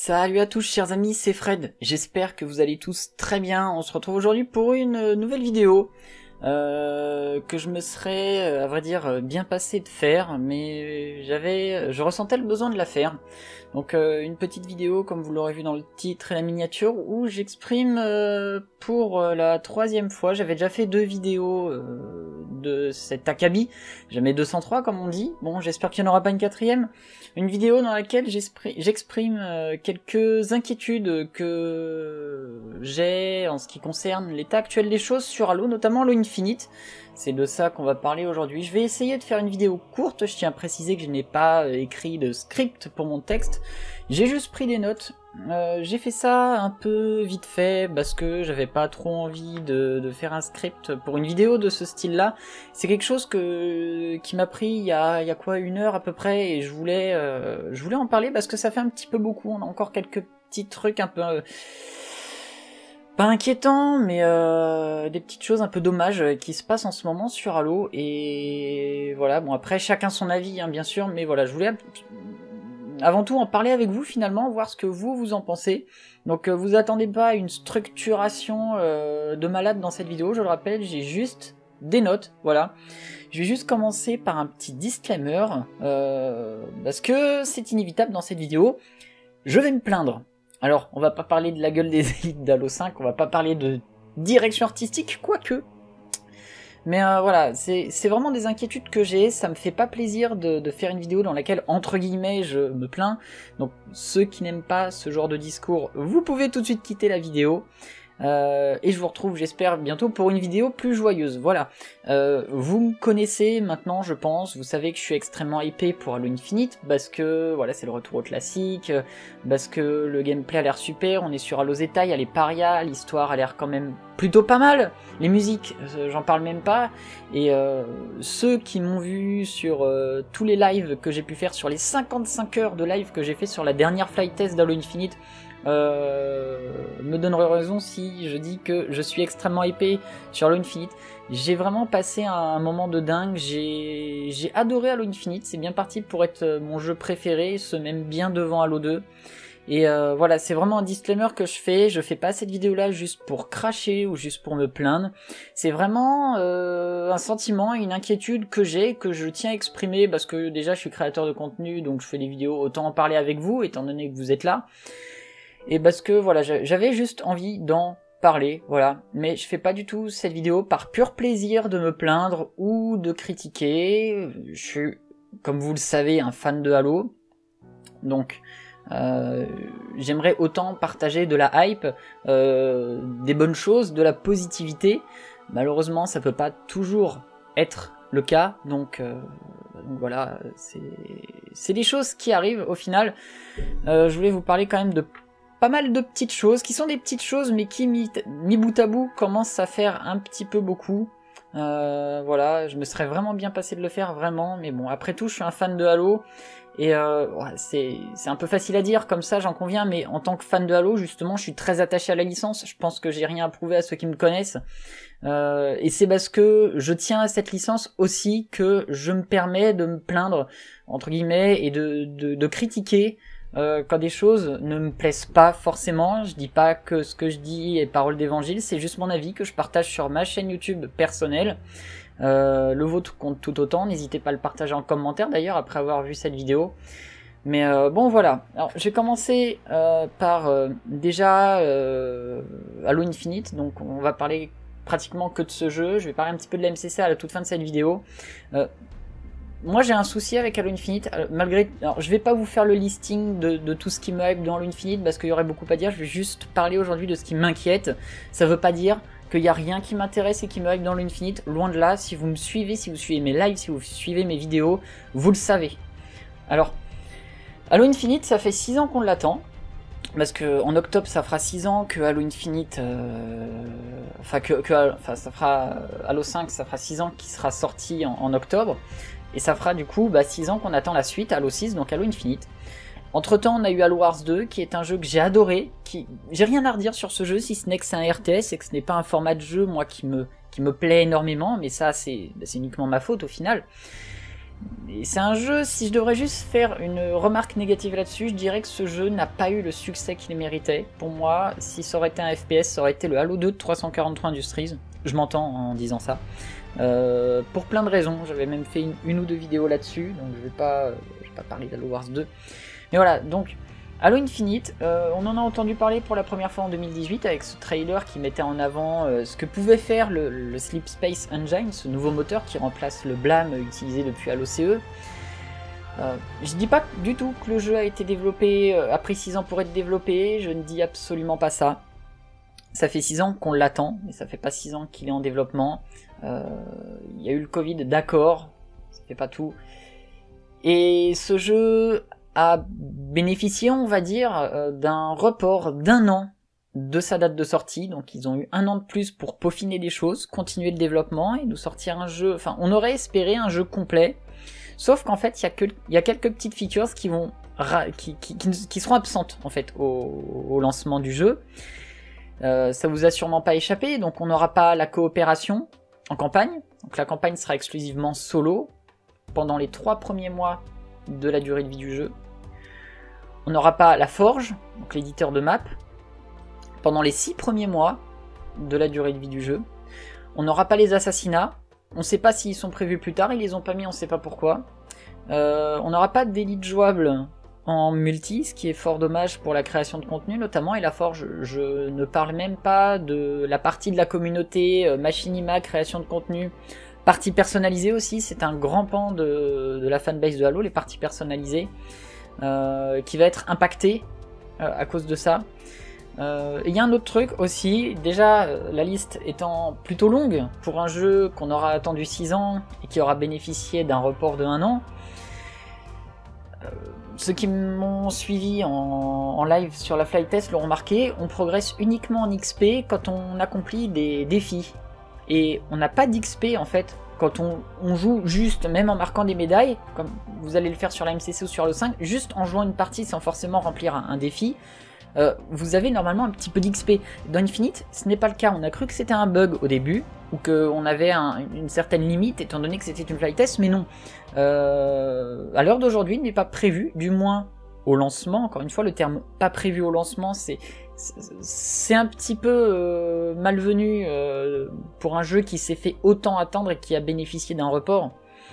Salut à tous chers amis, c'est Fred, j'espère que vous allez tous très bien. On se retrouve aujourd'hui pour une nouvelle vidéo que je me serais, à vrai dire, bien passé de faire, mais je ressentais le besoin de la faire. Donc une petite vidéo, comme vous l'aurez vu dans le titre et la miniature, où j'exprime pour la troisième fois. J'avais déjà fait 2 vidéos de cet Akabi, jamais 203 comme on dit. Bon, j'espère qu'il n'y en aura pas une quatrième. Une vidéo dans laquelle j'exprime quelques inquiétudes que j'ai en ce qui concerne l'état actuel des choses sur Halo, notamment Halo Infinite. C'est de ça qu'on va parler aujourd'hui. Je vais essayer de faire une vidéo courte, je tiens à préciser que je n'ai pas écrit de script pour mon texte. J'ai juste pris des notes. J'ai fait ça un peu vite fait parce que j'avais pas trop envie de faire un script pour une vidéo de ce style-là. C'est quelque chose qui m'a pris il y a quoi, 1 heure à peu près, et je voulais en parler parce que ça fait un petit peu beaucoup. On a encore quelques petits trucs un peu pas inquiétants, mais des petites choses un peu dommages qui se passent en ce moment sur Halo. Et voilà, bon, après chacun son avis hein, bien sûr, mais voilà, je voulais avant tout en parler avec vous finalement, voir ce que vous en pensez. Donc vous attendez pas à une structuration de malade dans cette vidéo, je le rappelle, j'ai juste des notes, voilà. Je vais juste commencer par un petit disclaimer, parce que c'est inévitable dans cette vidéo, je vais me plaindre. Alors, on va pas parler de la gueule des élites d'Halo 5, on va pas parler de direction artistique, quoique. Mais voilà, c'est vraiment des inquiétudes que j'ai, ça me fait pas plaisir de faire une vidéo dans laquelle, entre guillemets, je me plains. Donc ceux qui n'aiment pas ce genre de discours, vous pouvez tout de suite quitter la vidéo. Et je vous retrouve, j'espère, bientôt pour une vidéo plus joyeuse. Voilà, vous me connaissez maintenant, je pense, vous savez que je suis extrêmement hypé pour Halo Infinite, parce que voilà, c'est le retour au classique, parce que le gameplay a l'air super, on est sur Halo Zeta, il y a les parias, l'histoire a l'air quand même plutôt pas mal, les musiques, j'en parle même pas, et ceux qui m'ont vu sur tous les lives que j'ai pu faire, sur les 55 heures de live que j'ai fait sur la dernière flight test d'Halo Infinite, me donnerait raison si je dis que je suis extrêmement épais sur Halo Infinite. J'ai vraiment passé un moment de dingue, j'ai adoré Halo Infinite, c'est bien parti pour être mon jeu préféré, ce même bien devant Halo 2. Et voilà, c'est vraiment un disclaimer que je fais pas cette vidéo là juste pour cracher ou juste pour me plaindre. C'est vraiment un sentiment, une inquiétude que j'ai, que je tiens à exprimer, parce que déjà je suis créateur de contenu, donc je fais des vidéos, autant en parler avec vous, étant donné que vous êtes là. Et parce que voilà, j'avais juste envie d'en parler, voilà. Mais je fais pas du tout cette vidéo par pur plaisir de me plaindre ou de critiquer. Je suis, comme vous le savez, un fan de Halo. Donc, j'aimerais autant partager de la hype, des bonnes choses, de la positivité. Malheureusement, ça peut pas toujours être le cas. Donc voilà, c'est des choses qui arrivent au final. Je voulais vous parler quand même de pas mal de petites choses, qui sont des petites choses, mais qui, mis bout à bout, commencent à faire un petit peu beaucoup. Voilà, je me serais vraiment bien passé de le faire, vraiment, mais bon, après tout, je suis un fan de Halo, et ouais, c'est un peu facile à dire, comme ça, j'en conviens, mais en tant que fan de Halo, justement, je suis très attaché à la licence, je pense que j'ai rien à prouver à ceux qui me connaissent, et c'est parce que je tiens à cette licence aussi que je me permets de me plaindre, entre guillemets, et de critiquer, quand des choses ne me plaisent pas forcément. Je dis pas que ce que je dis est parole d'évangile, c'est juste mon avis que je partage sur ma chaîne YouTube personnelle. Le vôtre compte tout autant, n'hésitez pas à le partager en commentaire d'ailleurs après avoir vu cette vidéo. Mais bon voilà, alors je vais commencer par déjà Halo Infinite, donc on va parler pratiquement que de ce jeu. Je vais parler un petit peu de la MCC à la toute fin de cette vidéo. Moi j'ai un souci avec Halo Infinite, malgré... Alors je vais pas vous faire le listing de tout ce qui me hype dans Halo Infinite, parce qu'il y aurait beaucoup à dire, je vais juste parler aujourd'hui de ce qui m'inquiète. Ça veut pas dire qu'il y a rien qui m'intéresse et qui me hype dans Halo Infinite, loin de là. Si vous me suivez, si vous suivez mes lives, si vous suivez mes vidéos, vous le savez. Alors, Halo Infinite, ça fait 6 ans qu'on l'attend, parce que en octobre ça fera 6 ans que Halo Infinite, ça fera Halo 5, ça fera 6 ans qu'il sera sorti en octobre. Et ça fera du coup 6 ans qu'on attend la suite, Halo 6, donc Halo Infinite. Entre temps, on a eu Halo Wars 2, qui est un jeu que j'ai adoré. J'ai rien à redire sur ce jeu, si ce n'est que c'est un RTS et que ce n'est pas un format de jeu, moi, qui me plaît énormément. Mais ça, c'est uniquement ma faute au final. c'est un jeu, si je devrais juste faire une remarque négative là-dessus, je dirais que ce jeu n'a pas eu le succès qu'il méritait. Pour moi, si ça aurait été un FPS, ça aurait été le Halo 2 de 343 Industries. Je m'entends en disant ça. Pour plein de raisons, j'avais même fait une ou deux vidéos là-dessus, donc je vais pas parler d'Halo Wars 2. Mais voilà, donc Halo Infinite, on en a entendu parler pour la première fois en 2018 avec ce trailer qui mettait en avant ce que pouvait faire le Sleep Space Engine, ce nouveau moteur qui remplace le blâme utilisé depuis Halo CE. Je dis pas du tout que le jeu a été développé, a pris 6 ans pour être développé, je ne dis absolument pas ça. Ça fait 6 ans qu'on l'attend, mais ça fait pas 6 ans qu'il est en développement. Il y a eu le Covid, d'accord, ça fait pas tout. Et ce jeu a bénéficié, on va dire, d'un report d'1 an de sa date de sortie. Donc ils ont eu 1 an de plus pour peaufiner des choses, continuer le développement et nous sortir un jeu... Enfin, on aurait espéré un jeu complet, sauf qu'en fait, il y a quelques petites features qui vont qui seront absentes en fait au lancement du jeu. Ça vous a sûrement pas échappé, donc on n'aura pas la coopération en campagne. Donc la campagne sera exclusivement solo pendant les 3 premiers mois de la durée de vie du jeu. On n'aura pas la forge, donc l'éditeur de map, pendant les 6 premiers mois de la durée de vie du jeu. On n'aura pas les assassinats, on ne sait pas s'ils sont prévus plus tard, ils les ont pas mis, on ne sait pas pourquoi. On n'aura pas d'élite jouable en multi, ce qui est fort dommage pour la création de contenu notamment, et la forge, je ne parle même pas de la partie de la communauté, machinima, création de contenu, partie personnalisée aussi, c'est un grand pan de la fanbase de Halo, les parties personnalisées, qui va être impacté à cause de ça. Il y a un autre truc aussi, déjà la liste étant plutôt longue pour un jeu qu'on aura attendu 6 ans et qui aura bénéficié d'un report de 1 an, ceux qui m'ont suivi en live sur la flight test l'auront remarqué, on progresse uniquement en XP quand on accomplit des défis. Et on n'a pas d'XP en fait quand on joue juste, même en marquant des médailles, comme vous allez le faire sur la MCC ou sur le 5, juste en jouant une partie sans forcément remplir un défi, vous avez normalement un petit peu d'XP. Dans Infinite, ce n'est pas le cas. On a cru que c'était un bug au début, ou qu'on avait une certaine limite, étant donné que c'était une flight test, mais non. À l'heure d'aujourd'hui, il n'est pas prévu, du moins au lancement. Encore une fois, le terme « pas prévu au lancement », c'est un petit peu malvenu pour un jeu qui s'est fait autant attendre et qui a bénéficié d'un report.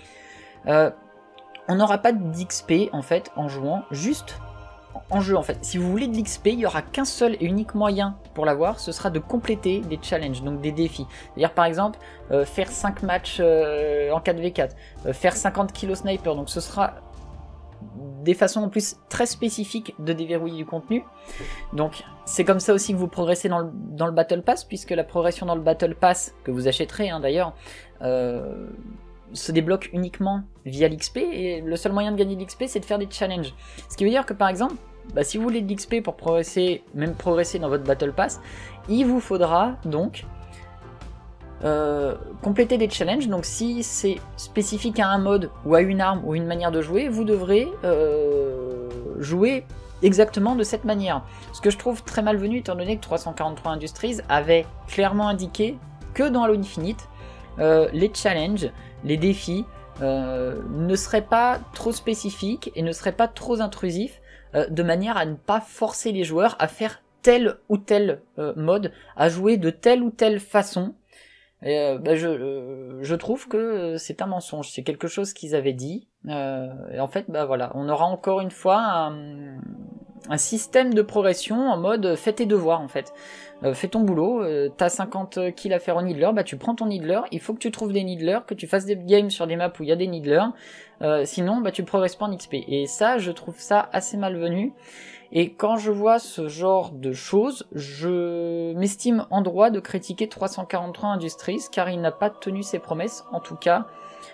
On n'aura pas d'XP en fait en jouant juste en jeu en fait. Si vous voulez de l'XP, il n'y aura qu'un seul et unique moyen pour l'avoir, ce sera de compléter des challenges, donc des défis. C'est-à-dire par exemple faire 5 matchs en 4v4, faire 50 kg sniper, donc ce sera des façons en plus très spécifiques de déverrouiller du contenu. Donc c'est comme ça aussi que vous progressez dans le Battle Pass, puisque la progression dans le Battle Pass, que vous achèterez hein, d'ailleurs, se débloque uniquement via l'XP, et le seul moyen de gagner de l'XP c'est de faire des challenges. Ce qui veut dire que par exemple, si vous voulez de l'XP pour progresser, même progresser dans votre Battle Pass, il vous faudra donc compléter des challenges. Donc si c'est spécifique à un mode ou à une arme ou une manière de jouer, vous devrez jouer exactement de cette manière. Ce que je trouve très malvenu étant donné que 343 Industries avait clairement indiqué que dans Halo Infinite, les challenges, les défis ne seraient pas trop spécifiques et ne seraient pas trop intrusifs, de manière à ne pas forcer les joueurs à faire tel ou tel mode, à jouer de telle ou telle façon. Et, je trouve que c'est un mensonge, c'est quelque chose qu'ils avaient dit, et en fait voilà, on aura encore une fois un système de progression en mode fais tes devoirs en fait, fais ton boulot, t'as 50 kills à faire en needler, tu prends ton needler, il faut que tu trouves des needlers, que tu fasses des games sur des maps où il y a des needlers, sinon tu progresses pas en XP, et ça je trouve ça assez malvenu. Et quand je vois ce genre de choses, je m'estime en droit de critiquer 343 Industries, car il n'a pas tenu ses promesses, en tout cas,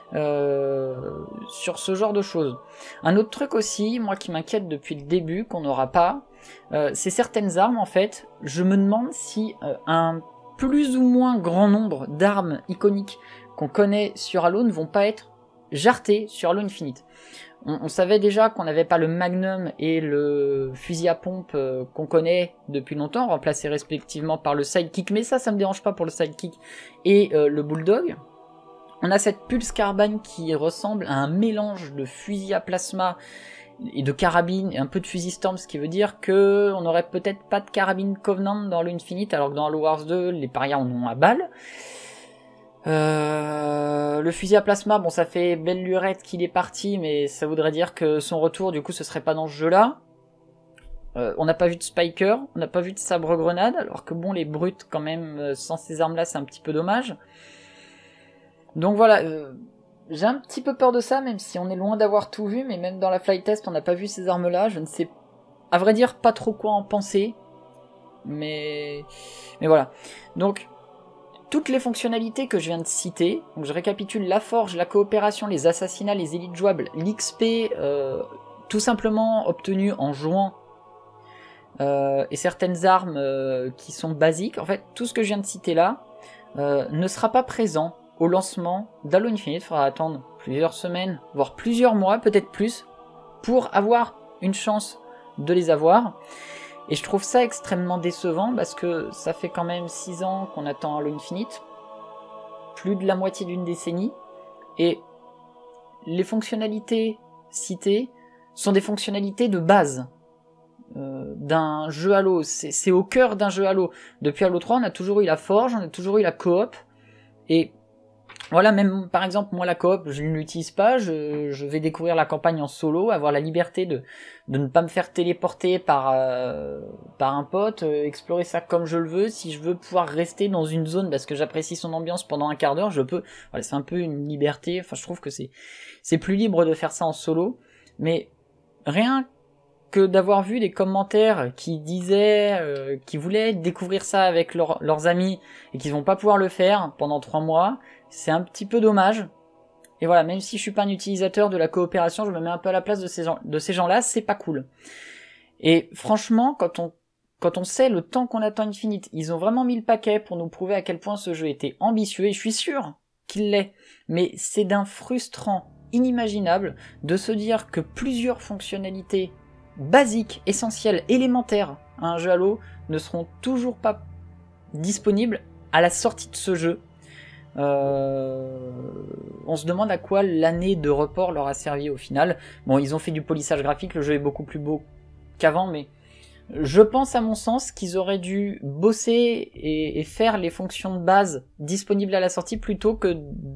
sur ce genre de choses. Un autre truc aussi, moi qui m'inquiète depuis le début, qu'on n'aura pas, c'est certaines armes, en fait, je me demande si un plus ou moins grand nombre d'armes iconiques qu'on connaît sur Halo ne vont pas être jartées sur Halo Infinite. On savait déjà qu'on n'avait pas le Magnum et le fusil à pompe qu'on connaît depuis longtemps, remplacés respectivement par le Sidekick, mais ça me dérange pas pour le Sidekick, et le Bulldog. On a cette Pulse Carbine qui ressemble à un mélange de fusil à plasma et de carabine et un peu de fusil Storm, ce qui veut dire que on n'aurait peut-être pas de carabine Covenant dans Halo Infinite, alors que dans Halo Wars 2, les parias en ont à balles. Le fusil à plasma, bon, ça fait belle lurette qu'il est parti, mais ça voudrait dire que son retour, du coup, ce serait pas dans ce jeu-là. On n'a pas vu de Spiker, on n'a pas vu de sabre-grenade, alors que bon, les brutes, quand même, sans ces armes-là, c'est un petit peu dommage. Donc voilà, j'ai un petit peu peur de ça, même si on est loin d'avoir tout vu, mais même dans la flight test, on n'a pas vu ces armes-là, je ne sais, à vrai dire, pas trop quoi en penser. Mais voilà. Donc, toutes les fonctionnalités que je viens de citer, donc je récapitule la forge, la coopération, les assassinats, les élites jouables, l'XP, tout simplement obtenu en jouant, et certaines armes qui sont basiques, en fait, tout ce que je viens de citer là, ne sera pas présent au lancement d'Halo Infinite. Il faudra attendre plusieurs semaines, voire plusieurs mois, peut-être plus, pour avoir une chance de les avoir. Et je trouve ça extrêmement décevant parce que ça fait quand même 6 ans qu'on attend Halo Infinite, plus de la moitié d'une décennie, et les fonctionnalités citées sont des fonctionnalités de base d'un jeu Halo. C'est au cœur d'un jeu Halo. Depuis Halo 3, on a toujours eu la forge, on a toujours eu la coop, et voilà, même par exemple, moi la coop, je ne l'utilise pas, je vais découvrir la campagne en solo, avoir la liberté de ne pas me faire téléporter par un pote, explorer ça comme je le veux. Si je veux pouvoir rester dans une zone parce que j'apprécie son ambiance pendant un quart d'heure, je peux. Voilà, c'est un peu une liberté, enfin je trouve que c'est plus libre de faire ça en solo, mais rien que d'avoir vu des commentaires qui disaient qu'ils voulaient découvrir ça avec leurs amis et qu'ils vont pas pouvoir le faire pendant 3 mois, c'est un petit peu dommage. Et voilà, même si je suis pas un utilisateur de la coopération, je me mets un peu à la place de ces gens-là, c'est pas cool. Et franchement, quand on sait le temps qu'on attend Infinite, ils ont vraiment mis le paquet pour nous prouver à quel point ce jeu était ambitieux, et je suis sûr qu'il l'est. Mais c'est d'un frustrant inimaginable de se dire que plusieurs fonctionnalités basiques, essentielles, élémentaires à un jeu Halo ne seront toujours pas disponibles à la sortie de ce jeu. On se demande à quoi l'année de report leur a servi au final. Bon, ils ont fait du polissage graphique, le jeu est beaucoup plus beau qu'avant, mais je pense à mon sens qu'ils auraient dû bosser et faire les fonctions de base disponibles à la sortie plutôt que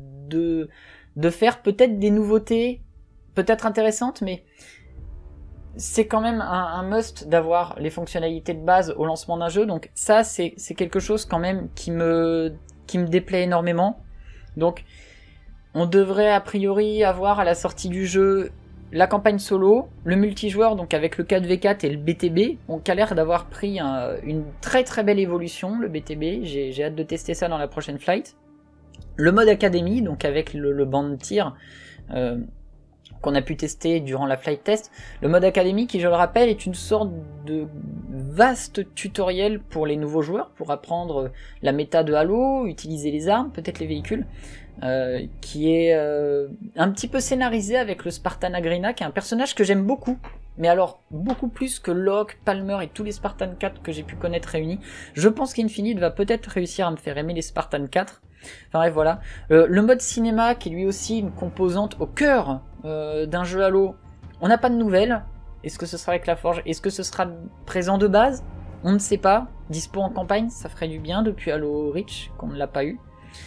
de faire peut-être des nouveautés, peut-être intéressantes, mais c'est quand même un must d'avoir les fonctionnalités de base au lancement d'un jeu, donc ça c'est quelque chose quand même qui me déplaît énormément. Donc on devrait a priori avoir à la sortie du jeu la campagne solo, le multijoueur donc avec le 4v4 et le BTB, qui a l'air d'avoir pris une très très belle évolution, le BTB, j'ai hâte de tester ça dans la prochaine flight. Le mode académie, donc avec le banc de tir qu'on a pu tester durant la flight test. Le mode académie qui, je le rappelle, est une sorte de vaste tutoriel pour les nouveaux joueurs, pour apprendre la méta de Halo, utiliser les armes, peut-être les véhicules, qui est un petit peu scénarisé avec le Spartan Agrina, qui est un personnage que j'aime beaucoup, mais alors beaucoup plus que Locke, Palmer et tous les Spartan 4 que j'ai pu connaître réunis. Je pense qu'Infinite va peut-être réussir à me faire aimer les Spartan 4. Enfin bref, voilà. Le mode cinéma, qui est lui aussi une composante au cœur d'un jeu Halo, on n'a pas de nouvelles. Est-ce que ce sera avec la Forge? Est-ce que ce sera présent de base? On ne sait pas. Dispo en campagne, ça ferait du bien depuis Halo Reach, qu'on ne l'a pas eu.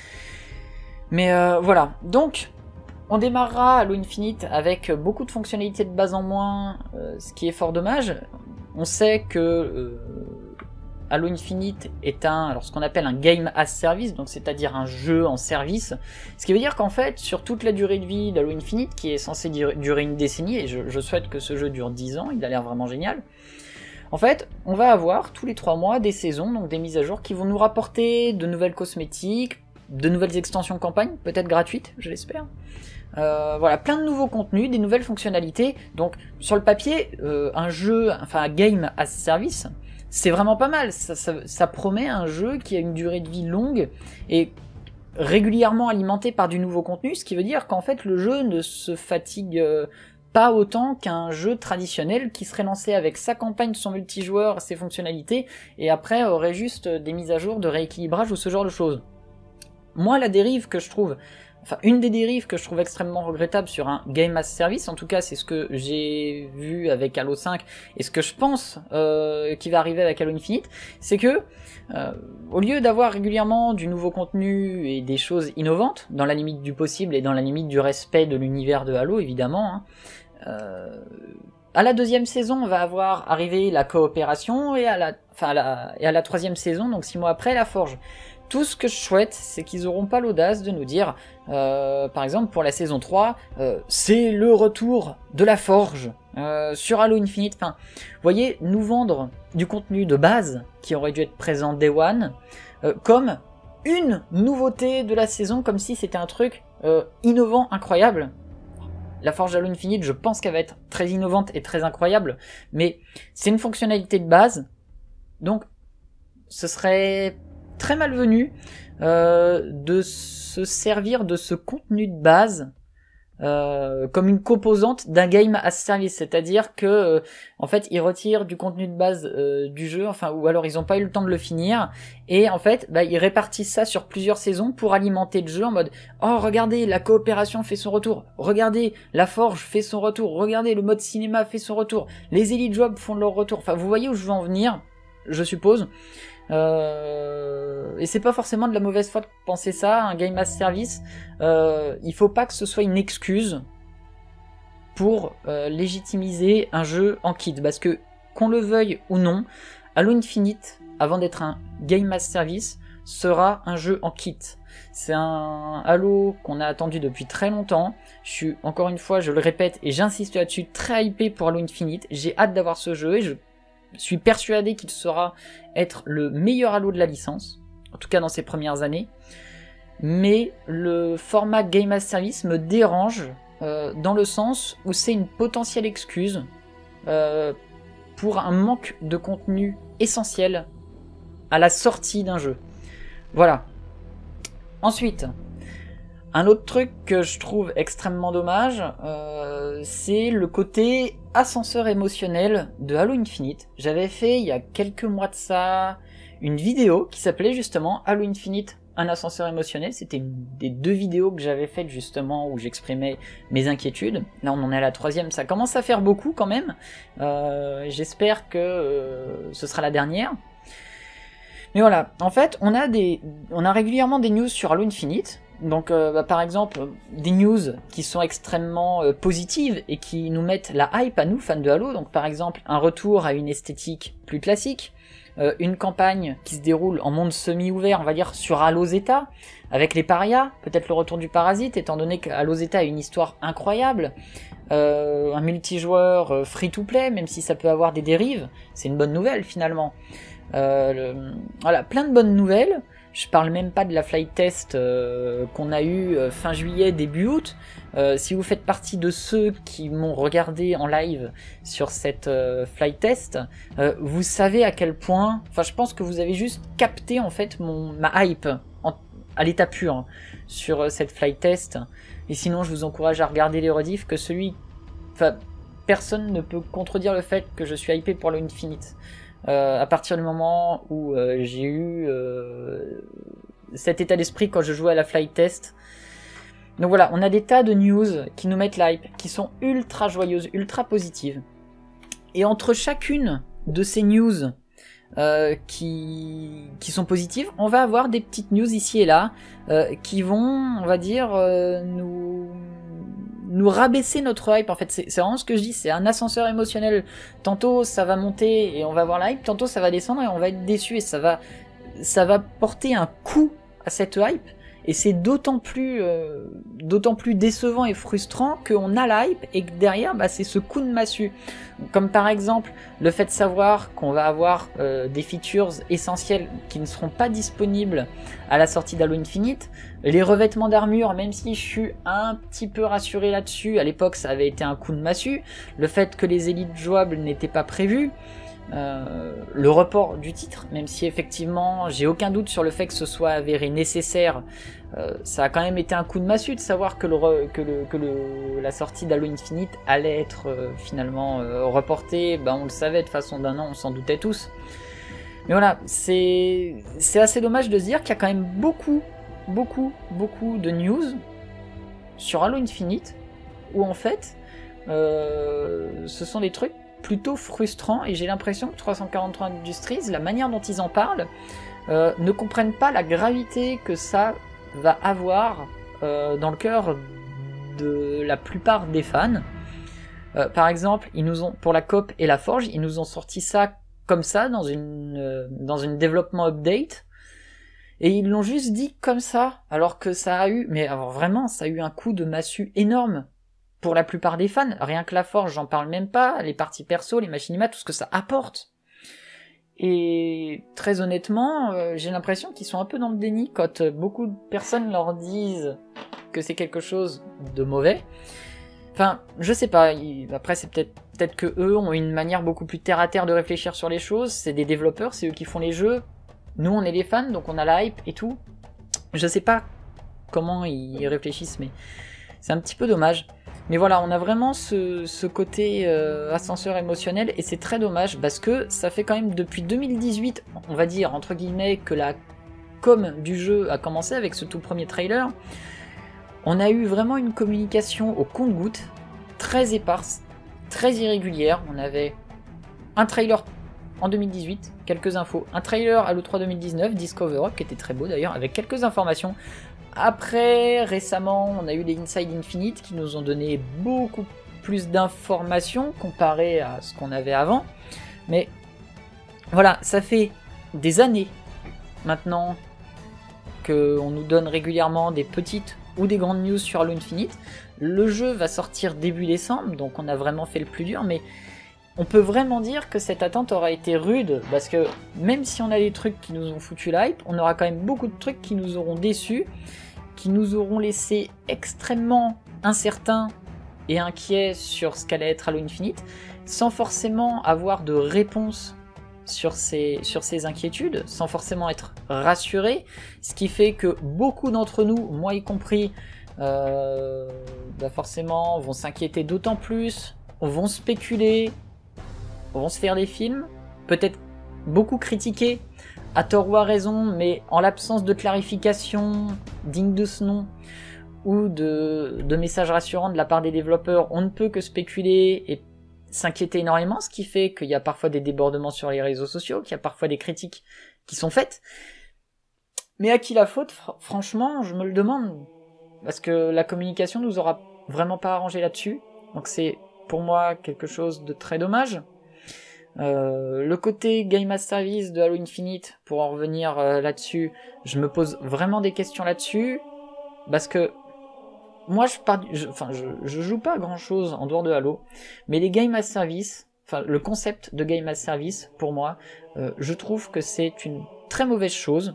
Mais voilà. Donc, on démarrera Halo Infinite avec beaucoup de fonctionnalités de base en moins, ce qui est fort dommage. On sait que Halo Infinite est ce qu'on appelle un game as service, donc c'est-à-dire un jeu en service, ce qui veut dire qu'en fait, sur toute la durée de vie d'Halo Infinite, qui est censée durer une décennie, et je souhaite que ce jeu dure 10 ans, il a l'air vraiment génial, en fait, on va avoir tous les 3 mois des saisons, donc des mises à jour qui vont nous rapporter de nouvelles cosmétiques, de nouvelles extensions campagne, peut-être gratuites, je l'espère. Voilà, plein de nouveaux contenus, des nouvelles fonctionnalités, donc sur le papier, un game as service, c'est vraiment pas mal, ça promet un jeu qui a une durée de vie longue et régulièrement alimenté par du nouveau contenu, ce qui veut dire qu'en fait le jeu ne se fatigue pas autant qu'un jeu traditionnel qui serait lancé avec sa campagne, son multijoueur, ses fonctionnalités, et après aurait juste des mises à jour de rééquilibrage ou ce genre de choses. Moi, la dérive que je trouve enfin une des dérives que je trouve extrêmement regrettable sur un Game as Service, en tout cas c'est ce que j'ai vu avec Halo 5 et ce que je pense qui va arriver avec Halo Infinite, c'est que au lieu d'avoir régulièrement du nouveau contenu et des choses innovantes, dans la limite du possible et dans la limite du respect de l'univers de Halo évidemment, à la deuxième saison on va avoir arrivé la coopération et à la troisième saison, donc 6 mois après, la forge. Tout ce que je souhaite, c'est qu'ils n'auront pas l'audace de nous dire, par exemple pour la saison 3, c'est le retour de la forge sur Halo Infinite. Enfin, vous voyez, nous vendre du contenu de base qui aurait dû être présent Day One, comme une nouveauté de la saison, comme si c'était un truc innovant, incroyable. La forge Halo Infinite, je pense qu'elle va être très innovante et très incroyable, mais c'est une fonctionnalité de base, donc ce serait très malvenu de se servir de ce contenu de base comme une composante d'un game as service, c'est-à-dire que en fait ils retirent du contenu de base du jeu, enfin, ou alors ils ont pas eu le temps de le finir, et en fait ils répartissent ça sur plusieurs saisons pour alimenter le jeu en mode oh regardez la coopération fait son retour, regardez la forge fait son retour, regardez le mode cinéma fait son retour, les Elite Jobs font leur retour, enfin vous voyez où je veux en venir, je suppose. Et c'est pas forcément de la mauvaise foi de penser ça, un Game as Service, il faut pas que ce soit une excuse pour légitimiser un jeu en kit, parce que qu'on le veuille ou non, Halo Infinite, avant d'être un Game as Service, sera un jeu en kit. C'est un Halo qu'on a attendu depuis très longtemps, je suis, encore une fois, je le répète et j'insiste là-dessus, très hypé pour Halo Infinite, j'ai hâte d'avoir ce jeu et je suis persuadé qu'il saura être le meilleur Halo de la licence, en tout cas dans ses premières années, mais le format Game as Service me dérange dans le sens où c'est une potentielle excuse pour un manque de contenu essentiel à la sortie d'un jeu. Voilà. Ensuite, un autre truc que je trouve extrêmement dommage, c'est le côté ascenseur émotionnel de Halo Infinite. J'avais fait il y a quelques mois de ça une vidéo qui s'appelait justement Halo Infinite, un ascenseur émotionnel. C'était une des 2 vidéos que j'avais faites justement où j'exprimais mes inquiétudes. Là on en est à la 3e, ça commence à faire beaucoup quand même. J'espère que ce sera la dernière. Mais voilà, en fait on a régulièrement des news sur Halo Infinite. Donc par exemple des news qui sont extrêmement positives et qui nous mettent la hype à nous fans de Halo, donc par exemple un retour à une esthétique plus classique, une campagne qui se déroule en monde semi-ouvert, on va dire sur Halo Zeta, avec les parias, peut-être le retour du parasite étant donné que Halo Zeta a une histoire incroyable, un multijoueur free-to-play, même si ça peut avoir des dérives, c'est une bonne nouvelle finalement. Voilà, plein de bonnes nouvelles. Je parle même pas de la flight test qu'on a eu fin juillet, début août. Si vous faites partie de ceux qui m'ont regardé en live sur cette flight test, vous savez à quel point... Enfin, je pense que vous avez juste capté en fait ma hype à l'état pur sur cette flight test. Et sinon, je vous encourage à regarder les rediffs, que Enfin, personne ne peut contredire le fait que je suis hypé pour le Infinite. À partir du moment où j'ai eu cet état d'esprit quand je jouais à la flight test. Donc voilà, on a des tas de news qui nous mettent l'hype, qui sont ultra joyeuses, ultra positives. Et entre chacune de ces news qui sont positives, on va avoir des petites news ici et là qui vont, on va dire, nous rabaisser notre hype. En fait, c'est vraiment ce que je dis, c'est un ascenseur émotionnel. Tantôt ça va monter et on va avoir la hype, tantôt ça va descendre et on va être déçu, et ça va porter un coup à cette hype. Et c'est d'autant plus décevant et frustrant qu'on a la hype et que derrière, c'est ce coup de massue. Comme par exemple le fait de savoir qu'on va avoir des features essentielles qui ne seront pas disponibles à la sortie d'Halo Infinite. Les revêtements d'armure, même si je suis un petit peu rassuré là-dessus, à l'époque ça avait été un coup de massue. Le fait que les élites jouables n'étaient pas prévues. Le report du titre, même si effectivement j'ai aucun doute sur le fait que ce soit avéré nécessaire, ça a quand même été un coup de massue de savoir que la sortie d'Halo Infinite allait être finalement reportée. On le savait de façon d'un an, on s'en doutait tous. Mais voilà, c'est assez dommage de se dire qu'il y a quand même beaucoup de news sur Halo Infinite, où en fait, ce sont des trucs plutôt frustrants, et j'ai l'impression que 343 Industries, la manière dont ils en parlent, ne comprennent pas la gravité que ça va avoir dans le cœur de la plupart des fans. Par exemple, ils nous ont, pour la COP et la Forge, ils nous ont sorti ça comme ça dans une développement update, et ils l'ont juste dit comme ça, alors que ça a eu, mais alors vraiment, ça a eu un coup de massue énorme pour la plupart des fans. Rien que la Forge, j'en parle même pas, les parties perso, les machinimas, tout ce que ça apporte. Et très honnêtement, j'ai l'impression qu'ils sont un peu dans le déni quand beaucoup de personnes leur disent que c'est quelque chose de mauvais. Enfin, je sais pas, après c'est peut-être que eux ont une manière beaucoup plus terre à terre de réfléchir sur les choses, c'est des développeurs, c'est eux qui font les jeux, nous on est les fans, donc on a la hype et tout. Je sais pas comment ils réfléchissent, mais c'est un petit peu dommage. Mais voilà, on a vraiment ce côté ascenseur émotionnel, et c'est très dommage, parce que ça fait quand même depuis 2018, on va dire, entre guillemets, que la com du jeu a commencé avec ce tout premier trailer. On a eu vraiment une communication au compte-gouttes, très éparse, très irrégulière. On avait un trailer en 2018, quelques infos, un trailer à l'E3 2019, Discover Up, qui était très beau d'ailleurs, avec quelques informations. Après, récemment, on a eu les Inside Infinite qui nous ont donné beaucoup plus d'informations comparé à ce qu'on avait avant. Mais voilà, ça fait des années maintenant qu'on nous donne régulièrement des petites ou des grandes news sur Halo Infinite. Le jeu va sortir début décembre, donc on a vraiment fait le plus dur, mais on peut vraiment dire que cette attente aura été rude, parce que même si on a des trucs qui nous ont foutu l'hype, on aura quand même beaucoup de trucs qui nous auront déçus, qui nous auront laissé extrêmement incertains et inquiets sur ce qu'allait être Halo Infinite, sans forcément avoir de réponse sur ces inquiétudes, sans forcément être rassurés, ce qui fait que beaucoup d'entre nous, moi y compris, forcément vont s'inquiéter d'autant plus, vont spéculer, vont se faire des films, peut-être beaucoup critiquer, à tort ou à raison, mais en l'absence de clarification digne de ce nom, ou de messages rassurants de la part des développeurs, on ne peut que spéculer et s'inquiéter énormément, ce qui fait qu'il y a parfois des débordements sur les réseaux sociaux, qu'il y a parfois des critiques qui sont faites. Mais à qui la faute, franchement, je me le demande, parce que la communication nous aura vraiment pas arrangé là-dessus, donc c'est pour moi quelque chose de très dommage. Le côté Game as Service de Halo Infinite, pour en revenir là-dessus, je me pose vraiment des questions là-dessus, parce que moi je joue pas à grand chose en dehors de Halo, mais les Game as Service, enfin le concept de Game as Service, pour moi, je trouve que c'est une très mauvaise chose,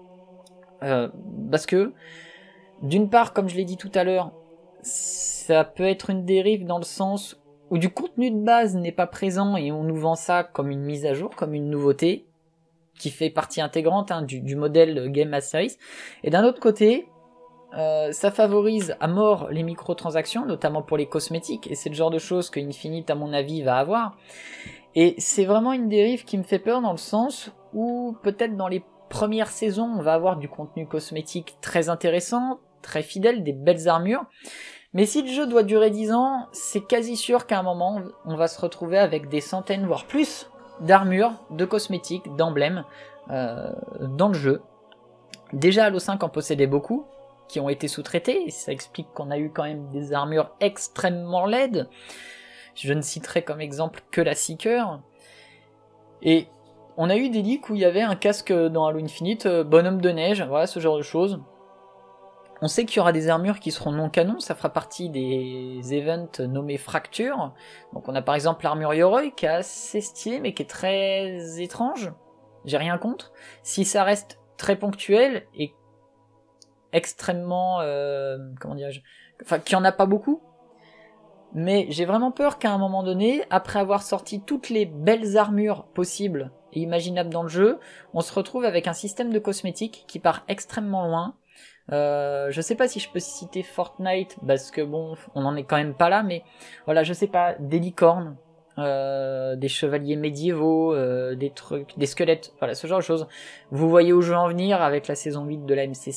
parce que d'une part, comme je l'ai dit tout à l'heure, ça peut être une dérive dans le sens où du contenu de base n'est pas présent et on nous vend ça comme une mise à jour, comme une nouveauté, qui fait partie intégrante du modèle Game as Service. Et d'un autre côté, ça favorise à mort les microtransactions, notamment pour les cosmétiques, et c'est le genre de choses que Infinite, à mon avis, va avoir. Et c'est vraiment une dérive qui me fait peur dans le sens où peut-être dans les premières saisons, on va avoir du contenu cosmétique très intéressant, très fidèle, des belles armures. Mais si le jeu doit durer 10 ans, c'est quasi sûr qu'à un moment, on va se retrouver avec des centaines, voire plus, d'armures, de cosmétiques, d'emblèmes dans le jeu. Déjà, Halo 5 en possédait beaucoup, qui ont été sous-traités, et ça explique qu'on a eu quand même des armures extrêmement laides. Je ne citerai comme exemple que la Seeker. Et on a eu des leaks où il y avait un casque dans Halo Infinite, bonhomme de neige, voilà, ce genre de choses. On sait qu'il y aura des armures qui seront non canon, ça fera partie des events nommés Fracture. Donc on a par exemple l'armure Yoroi qui est assez stylée mais qui est très étrange. J'ai rien contre. Si ça reste très ponctuel et extrêmement... comment dirais-je, enfin, qu'il n'y en a pas beaucoup. Mais j'ai vraiment peur qu'à un moment donné, après avoir sorti toutes les belles armures possibles et imaginables dans le jeu, on se retrouve avec un système de cosmétiques qui part extrêmement loin. Je sais pas si je peux citer Fortnite parce que bon, on en est quand même pas là, mais voilà, je sais pas, des licornes, des chevaliers médiévaux, des squelettes, voilà, ce genre de choses. Vous voyez où je veux en venir avec la saison 8 de la MCC.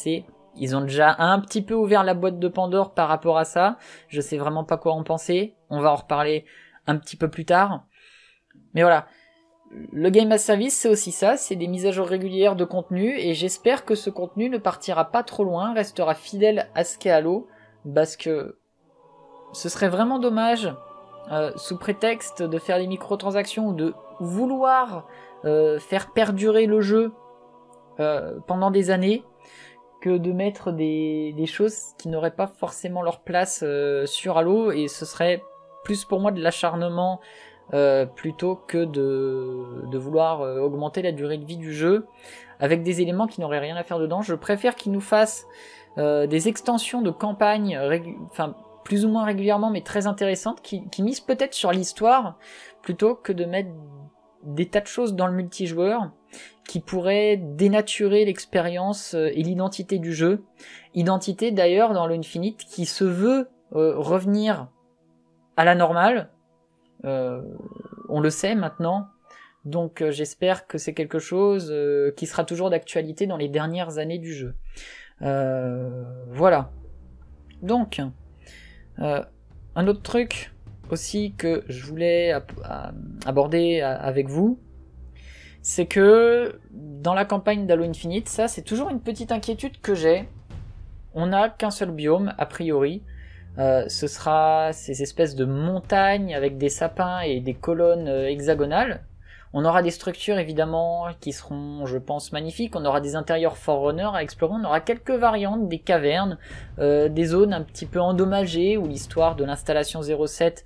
Ils ont déjà un petit peu ouvert la boîte de Pandore par rapport à ça. Je sais vraiment pas quoi en penser. On va en reparler un petit peu plus tard. Mais voilà. Le Game as Service, c'est aussi ça. C'est des mises à jour régulières de contenu. Et j'espère que ce contenu ne partira pas trop loin, restera fidèle à ce qu'est Halo. Parce que ce serait vraiment dommage, sous prétexte de faire les microtransactions ou de vouloir faire perdurer le jeu pendant des années, que de mettre des choses qui n'auraient pas forcément leur place sur Halo, et ce serait plus pour moi de l'acharnement plutôt que de vouloir augmenter la durée de vie du jeu avec des éléments qui n'auraient rien à faire dedans. Je préfère qu'ils nous fassent des extensions de campagne, plus ou moins régulièrement, mais très intéressantes, qui misent peut-être sur l'histoire, plutôt que de mettre des tas de choses dans le multijoueur qui pourraient dénaturer l'expérience et l'identité du jeu. Identité d'ailleurs dans Halo Infinite qui se veut revenir à la normale. On le sait maintenant. Donc j'espère que c'est quelque chose qui sera toujours d'actualité dans les dernières années du jeu. Voilà. Donc, un autre truc aussi que je voulais aborder avec vous, c'est que dans la campagne d'Halo Infinite, ça c'est toujours une petite inquiétude que j'ai. On n'a qu'un seul biome, a priori. Ce sera ces espèces de montagnes avec des sapins et des colonnes hexagonales. On aura des structures évidemment qui seront, je pense, magnifiques. On aura des intérieurs Forerunner à explorer. On aura quelques variantes, des cavernes, des zones un petit peu endommagées où l'histoire de l'installation 07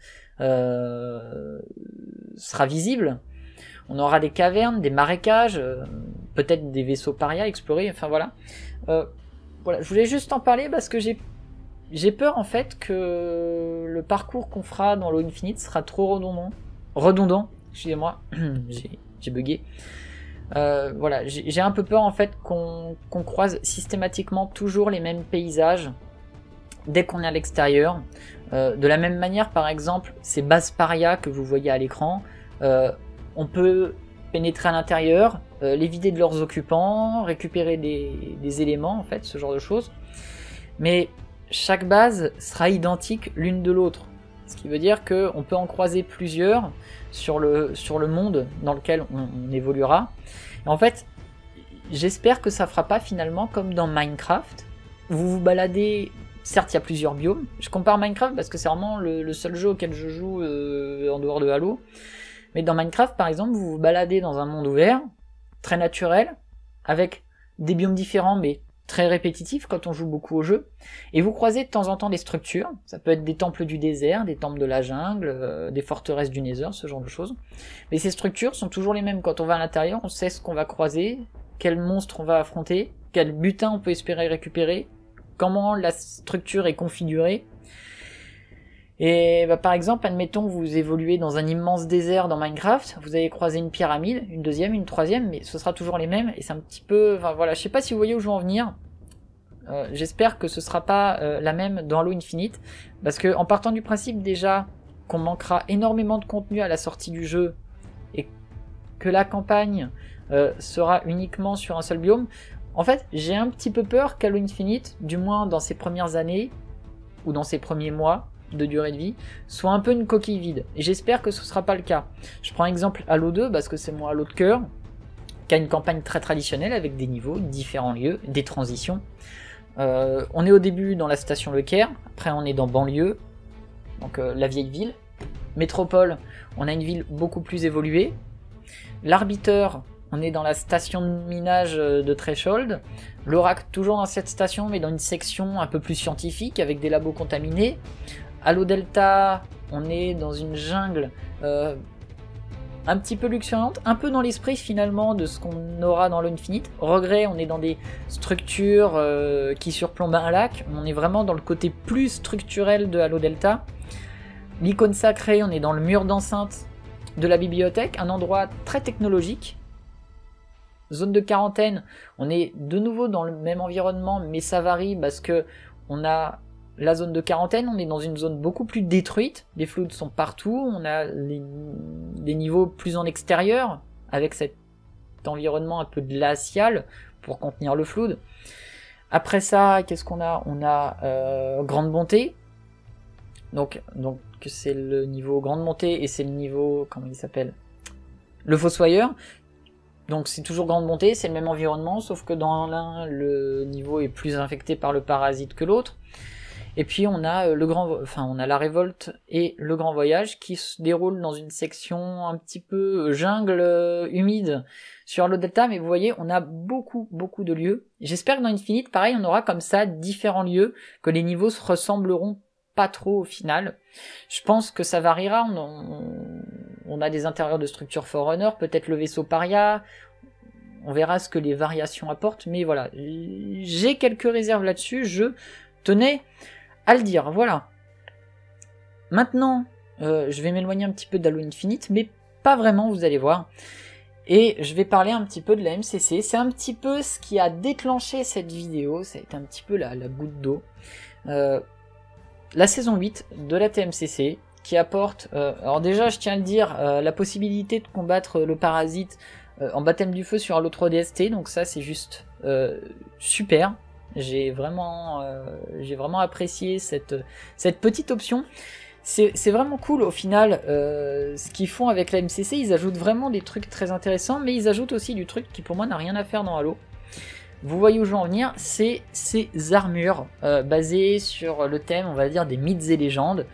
sera visible. On aura des cavernes, des marécages, peut-être des vaisseaux paria à explorer. Enfin voilà. Voilà, je voulais juste en parler parce que j'ai peur en fait que le parcours qu'on fera dans Halo Infinite sera trop redondant. Excusez-moi, j'ai bugué. Voilà, j'ai un peu peur en fait qu'on croise systématiquement toujours les mêmes paysages dès qu'on est à l'extérieur. De la même manière, par exemple, ces bases paria que vous voyez à l'écran, on peut pénétrer à l'intérieur, les vider de leurs occupants, récupérer des éléments, en fait, ce genre de choses. Mais chaque base sera identique l'une de l'autre. Ce qui veut dire qu'on peut en croiser plusieurs sur le monde dans lequel on évoluera. Et en fait, j'espère que ça fera pas finalement comme dans Minecraft. Vous vous baladez, certes il y a plusieurs biomes. Je compare Minecraft parce que c'est vraiment le seul jeu auquel je joue en dehors de Halo. Mais dans Minecraft par exemple, vous vous baladez dans un monde ouvert, très naturel, avec des biomes différents mais très répétitif quand on joue beaucoup au jeu, et vous croisez de temps en temps des structures, ça peut être des temples du désert, des temples de la jungle, des forteresses du Nether, ce genre de choses, mais ces structures sont toujours les mêmes. Quand on va à l'intérieur, on sait ce qu'on va croiser, quel monstre on va affronter, quel butin on peut espérer récupérer, comment la structure est configurée. Et par exemple, admettons vous évoluez dans un immense désert dans Minecraft, vous allez croiser une pyramide, une deuxième, une troisième, mais ce sera toujours les mêmes, et c'est un petit peu... Enfin voilà, je sais pas si vous voyez où je veux en venir. J'espère que ce sera pas la même dans Halo Infinite, parce que en partant du principe déjà qu'on manquera énormément de contenu à la sortie du jeu, et que la campagne sera uniquement sur un seul biome, en fait j'ai un petit peu peur qu'Halo Infinite, du moins dans ses premières années, ou dans ses premiers mois de durée de vie, soit un peu une coquille vide. Et j'espère que ce sera pas le cas. Je prends exemple Halo 2, parce que c'est mon Halo de cœur, qui a une campagne très traditionnelle avec des niveaux, différents lieux, des transitions. On est au début dans la station Le Caire, après on est dans banlieue, donc la vieille ville. Métropole, on a une ville beaucoup plus évoluée. L'Arbiteur, on est dans la station de minage de Threshold. L'Oracle, toujours dans cette station, mais dans une section un peu plus scientifique, avec des labos contaminés. Halo Delta, on est dans une jungle un petit peu luxuriante, un peu dans l'esprit finalement de ce qu'on aura dans l'Infinite. Regret, on est dans des structures qui surplombent un lac, on est vraiment dans le côté plus structurel de Halo Delta. L'icône sacrée, on est dans le mur d'enceinte de la bibliothèque, un endroit très technologique. Zone de quarantaine, on est de nouveau dans le même environnement, mais ça varie parce que on a la zone de quarantaine, on est dans une zone beaucoup plus détruite, les floods sont partout, on a des niveaux plus en extérieur, avec cet environnement un peu glacial pour contenir le flood. Après ça, qu'est-ce qu'on a? On a Grande Bonté. Donc c'est le niveau Grande Montée et c'est le niveau, comment il s'appelle? Le Fossoyeur. Donc c'est toujours Grande Montée, c'est le même environnement, sauf que dans l'un, le niveau est plus infecté par le parasite que l'autre. Et puis on a on a la Révolte et le Grand Voyage qui se déroule dans une section un petit peu jungle humide sur le delta, mais vous voyez, on a beaucoup de lieux. J'espère que dans Infinite, pareil, on aura comme ça différents lieux, que les niveaux se ressembleront pas trop au final. Je pense que ça variera. On a des intérieurs de structures Forerunner, peut-être le vaisseau Paria. On verra ce que les variations apportent, mais voilà, j'ai quelques réserves là-dessus. Je tenais à le dire, voilà. Maintenant, je vais m'éloigner un petit peu d'Halo Infinite, mais pas vraiment, vous allez voir. Et je vais parler un petit peu de la MCC. C'est un petit peu ce qui a déclenché cette vidéo. Ça a été un petit peu la goutte d'eau. La saison 8 de la TMCC, qui apporte, alors déjà je tiens à le dire, la possibilité de combattre le parasite en baptême du feu sur Halo 3 DST, donc ça c'est juste super. J'ai vraiment apprécié cette petite option. C'est vraiment cool au final, ce qu'ils font avec la MCC. Ils ajoutent vraiment des trucs très intéressants, mais ils ajoutent aussi du truc qui pour moi n'a rien à faire dans Halo. Vous voyez où je veux en venir, c'est ces armures basées sur le thème, on va dire, des mythes et légendes,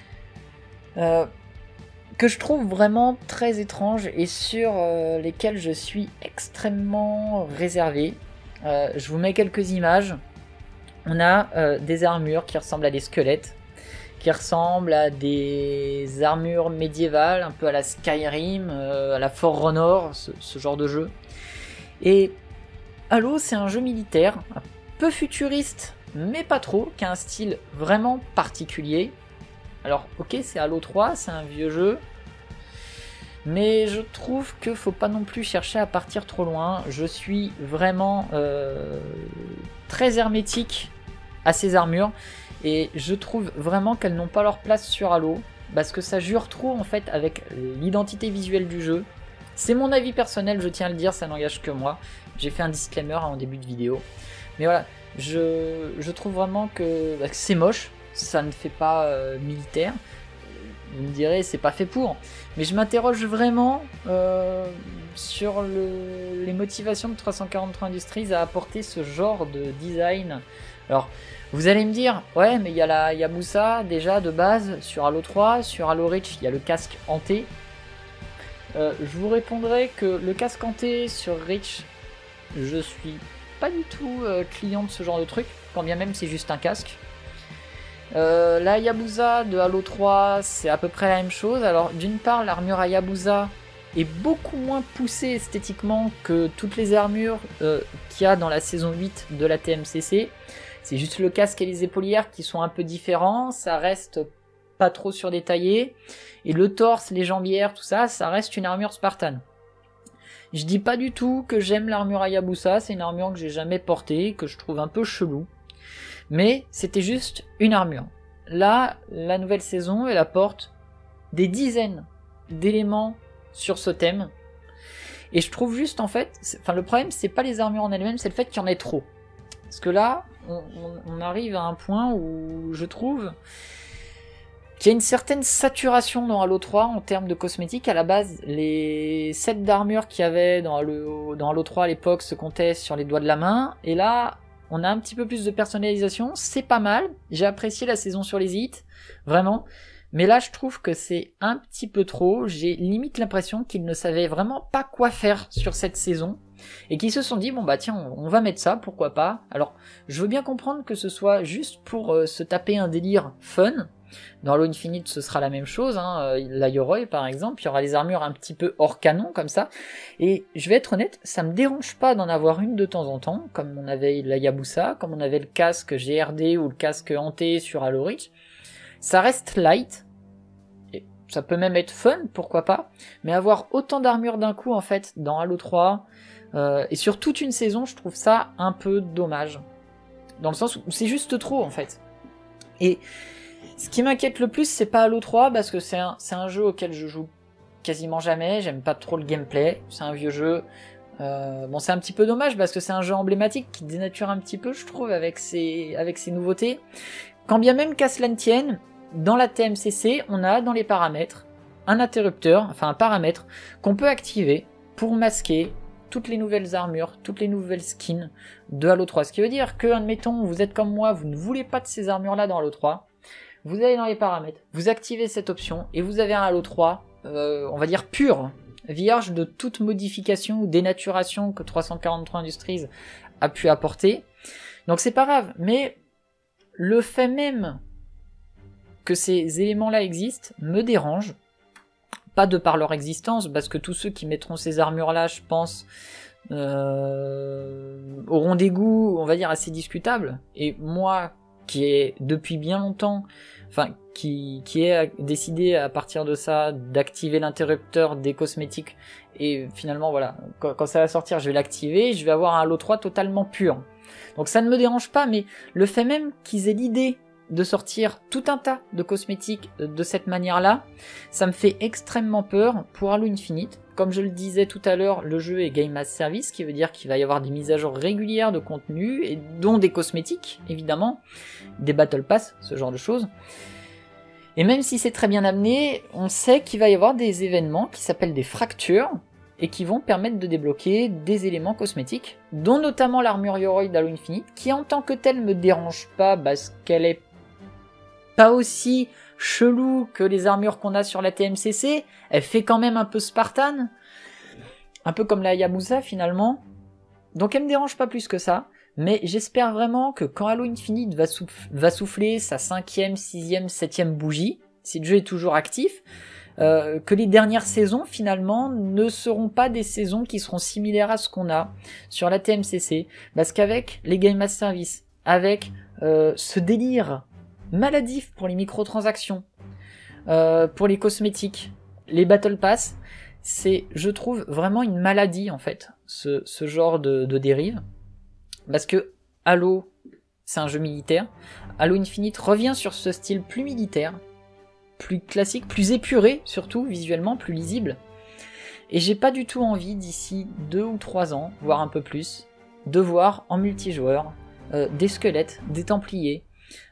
que je trouve vraiment très étranges et sur lesquelles je suis extrêmement réservé. Je vous mets quelques images. On a des armures qui ressemblent à des squelettes, qui ressemblent à des armures médiévales, un peu à la Skyrim, à la Forerunner, ce genre de jeu. Et Halo, c'est un jeu militaire, un peu futuriste, mais pas trop, qui a un style vraiment particulier. Alors, ok, c'est Halo 3, c'est un vieux jeu, mais je trouve que faut pas non plus chercher à partir trop loin. Je suis vraiment très hermétique à ces armures, et je trouve vraiment qu'elles n'ont pas leur place sur Halo, parce que ça jure trop en fait avec l'identité visuelle du jeu. C'est mon avis personnel, je tiens à le dire, ça n'engage que moi. J'ai fait un disclaimer en début de vidéo. Mais voilà, je trouve vraiment que c'est moche, ça ne fait pas militaire. Vous me direz, c'est pas fait pour. Mais je m'interroge vraiment sur les motivations de 343 Industries à apporter ce genre de design. Alors, vous allez me dire, ouais, mais il y a la Hayabusa déjà de base sur Halo 3, sur Halo Reach, il y a le casque hanté. Je vous répondrai que le casque hanté sur Reach, je suis pas du tout client de ce genre de truc, quand bien même c'est juste un casque. La Hayabusa de Halo 3, c'est à peu près la même chose. Alors d'une part, l'armure Hayabusa est beaucoup moins poussée esthétiquement que toutes les armures qu'il y a dans la saison 8 de la TMCC. C'est juste le casque et les épaulières qui sont un peu différents, ça reste pas trop surdétaillé. Et le torse, les jambières, tout ça, ça reste une armure Spartan. Je dis pas du tout que j'aime l'armure Hayabusa, c'est une armure que j'ai jamais portée, que je trouve un peu chelou. Mais c'était juste une armure. Là, la nouvelle saison, elle apporte des dizaines d'éléments sur ce thème. Et je trouve juste en fait, le problème c'est pas les armures en elles-mêmes, c'est le fait qu'il y en ait trop. Parce que là, on arrive à un point où je trouve qu'il y a une certaine saturation dans Halo 3 en termes de cosmétiques. À la base, les sets d'armure qu'il y avait dans Halo 3 à l'époque se comptaient sur les doigts de la main. Et là, on a un petit peu plus de personnalisation. C'est pas mal. J'ai apprécié la saison sur les hits. Vraiment. Mais là, je trouve que c'est un petit peu trop. J'ai limite l'impression qu'ils ne savaient vraiment pas quoi faire sur cette saison. Et qu'ils se sont dit, bon bah tiens, on va mettre ça, pourquoi pas. Alors, je veux bien comprendre que ce soit juste pour se taper un délire fun. Dans Halo Infinite, ce sera la même chose, hein. La Yoroi par exemple, il y aura les armures un petit peu hors canon comme ça. Et je vais être honnête, ça me dérange pas d'en avoir une de temps en temps, comme on avait la Hayabusa, comme on avait le casque GRD ou le casque hanté sur Halo Reach. Ça reste light, et ça peut même être fun, pourquoi pas. Mais avoir autant d'armures d'un coup en fait dans Halo 3 et sur toute une saison, je trouve ça un peu dommage. Dans le sens où c'est juste trop en fait. Et ce qui m'inquiète le plus, c'est pas Halo 3, parce que c'est un jeu auquel je joue quasiment jamais, j'aime pas trop le gameplay, c'est un vieux jeu, Bon, c'est un petit peu dommage parce que c'est un jeu emblématique qui dénature un petit peu, je trouve, avec ses nouveautés. Quand bien même qu'à cela ne tienne, dans la TMCC, on a dans les paramètres un interrupteur, enfin un paramètre qu'on peut activer pour masquer toutes les nouvelles armures, toutes les nouvelles skins de Halo 3. Ce qui veut dire que, admettons, vous êtes comme moi, vous ne voulez pas de ces armures-là dans Halo 3, vous allez dans les paramètres, vous activez cette option et vous avez un Halo 3, on va dire pur, vierge de toute modification ou dénaturation que 343 Industries a pu apporter. Donc c'est pas grave, mais le fait même que ces éléments-là existent me dérange. Pas de par leur existence, parce que tous ceux qui mettront ces armures-là, je pense, auront des goûts, on va dire, assez discutables. Et moi, qui ai depuis bien longtemps, enfin, qui ai décidé à partir de ça d'activer l'interrupteur des cosmétiques, et finalement, voilà, quand ça va sortir, je vais l'activer, je vais avoir un Halo 3 totalement pur. Donc ça ne me dérange pas, mais le fait même qu'ils aient l'idée de sortir tout un tas de cosmétiques de cette manière-là, ça me fait extrêmement peur pour Halo Infinite. Comme je le disais tout à l'heure, le jeu est Game as Service, ce qui veut dire qu'il va y avoir des mises à jour régulières de contenu, et dont des cosmétiques, évidemment, des Battle Pass, ce genre de choses. Et même si c'est très bien amené, on sait qu'il va y avoir des événements qui s'appellent des fractures, et qui vont permettre de débloquer des éléments cosmétiques, dont notamment l'armure Yoroi d'Halo Infinite, qui en tant que telle me dérange pas, parce qu'elle est pas aussi chelou que les armures qu'on a sur la TMCC, elle fait quand même un peu Spartan, un peu comme la Hayabusa finalement, donc elle me dérange pas plus que ça, mais j'espère vraiment que quand Halo Infinite va souffler sa 5e, 6e, 7e bougie, si le jeu est toujours actif, que les dernières saisons finalement ne seront pas des saisons qui seront similaires à ce qu'on a sur la TMCC, parce qu'avec les Game as Service, avec ce délire maladif pour les microtransactions, pour les cosmétiques, les Battle Pass, c'est, je trouve, vraiment une maladie en fait, ce genre de dérive, parce que Halo, c'est un jeu militaire, Halo Infinite revient sur ce style plus militaire, plus classique, plus épuré surtout, visuellement, plus lisible. Et j'ai pas du tout envie d'ici 2 ou 3 ans, voire un peu plus, de voir en multijoueur des squelettes, des templiers,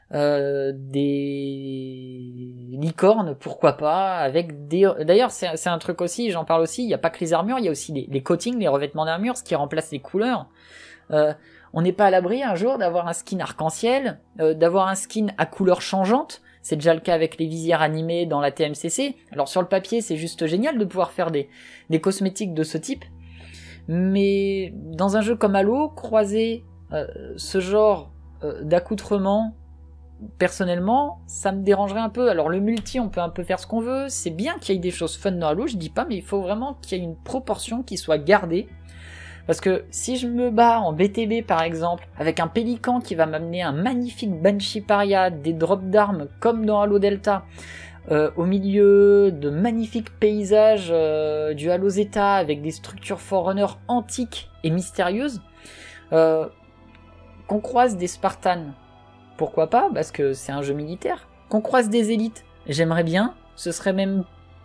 des licornes, pourquoi pas, avec des... D'ailleurs, c'est un truc aussi, j'en parle aussi, il n'y a pas que les armures, il y a aussi les coatings, les revêtements d'armure, ce qui remplace les couleurs. On n'est pas à l'abri un jour d'avoir un skin arc-en-ciel, d'avoir un skin à couleur changeante. C'est déjà le cas avec les visières animées dans la TMCC. Alors sur le papier, c'est juste génial de pouvoir faire des cosmétiques de ce type. Mais dans un jeu comme Halo, croiser ce genre d'accoutrement, personnellement, ça me dérangerait un peu. Alors le multi, on peut un peu faire ce qu'on veut. C'est bien qu'il y ait des choses fun dans Halo, je dis pas, mais il faut vraiment qu'il y ait une proportion qui soit gardée. Parce que si je me bats en BTB par exemple, avec un pélican qui va m'amener un magnifique Banshee Paria, des drops d'armes comme dans Halo Delta, au milieu de magnifiques paysages du Halo Zeta avec des structures Forerunner antiques et mystérieuses, qu'on croise des Spartans, pourquoi pas, parce que c'est un jeu militaire, qu'on croise des élites, j'aimerais bien, ce serait même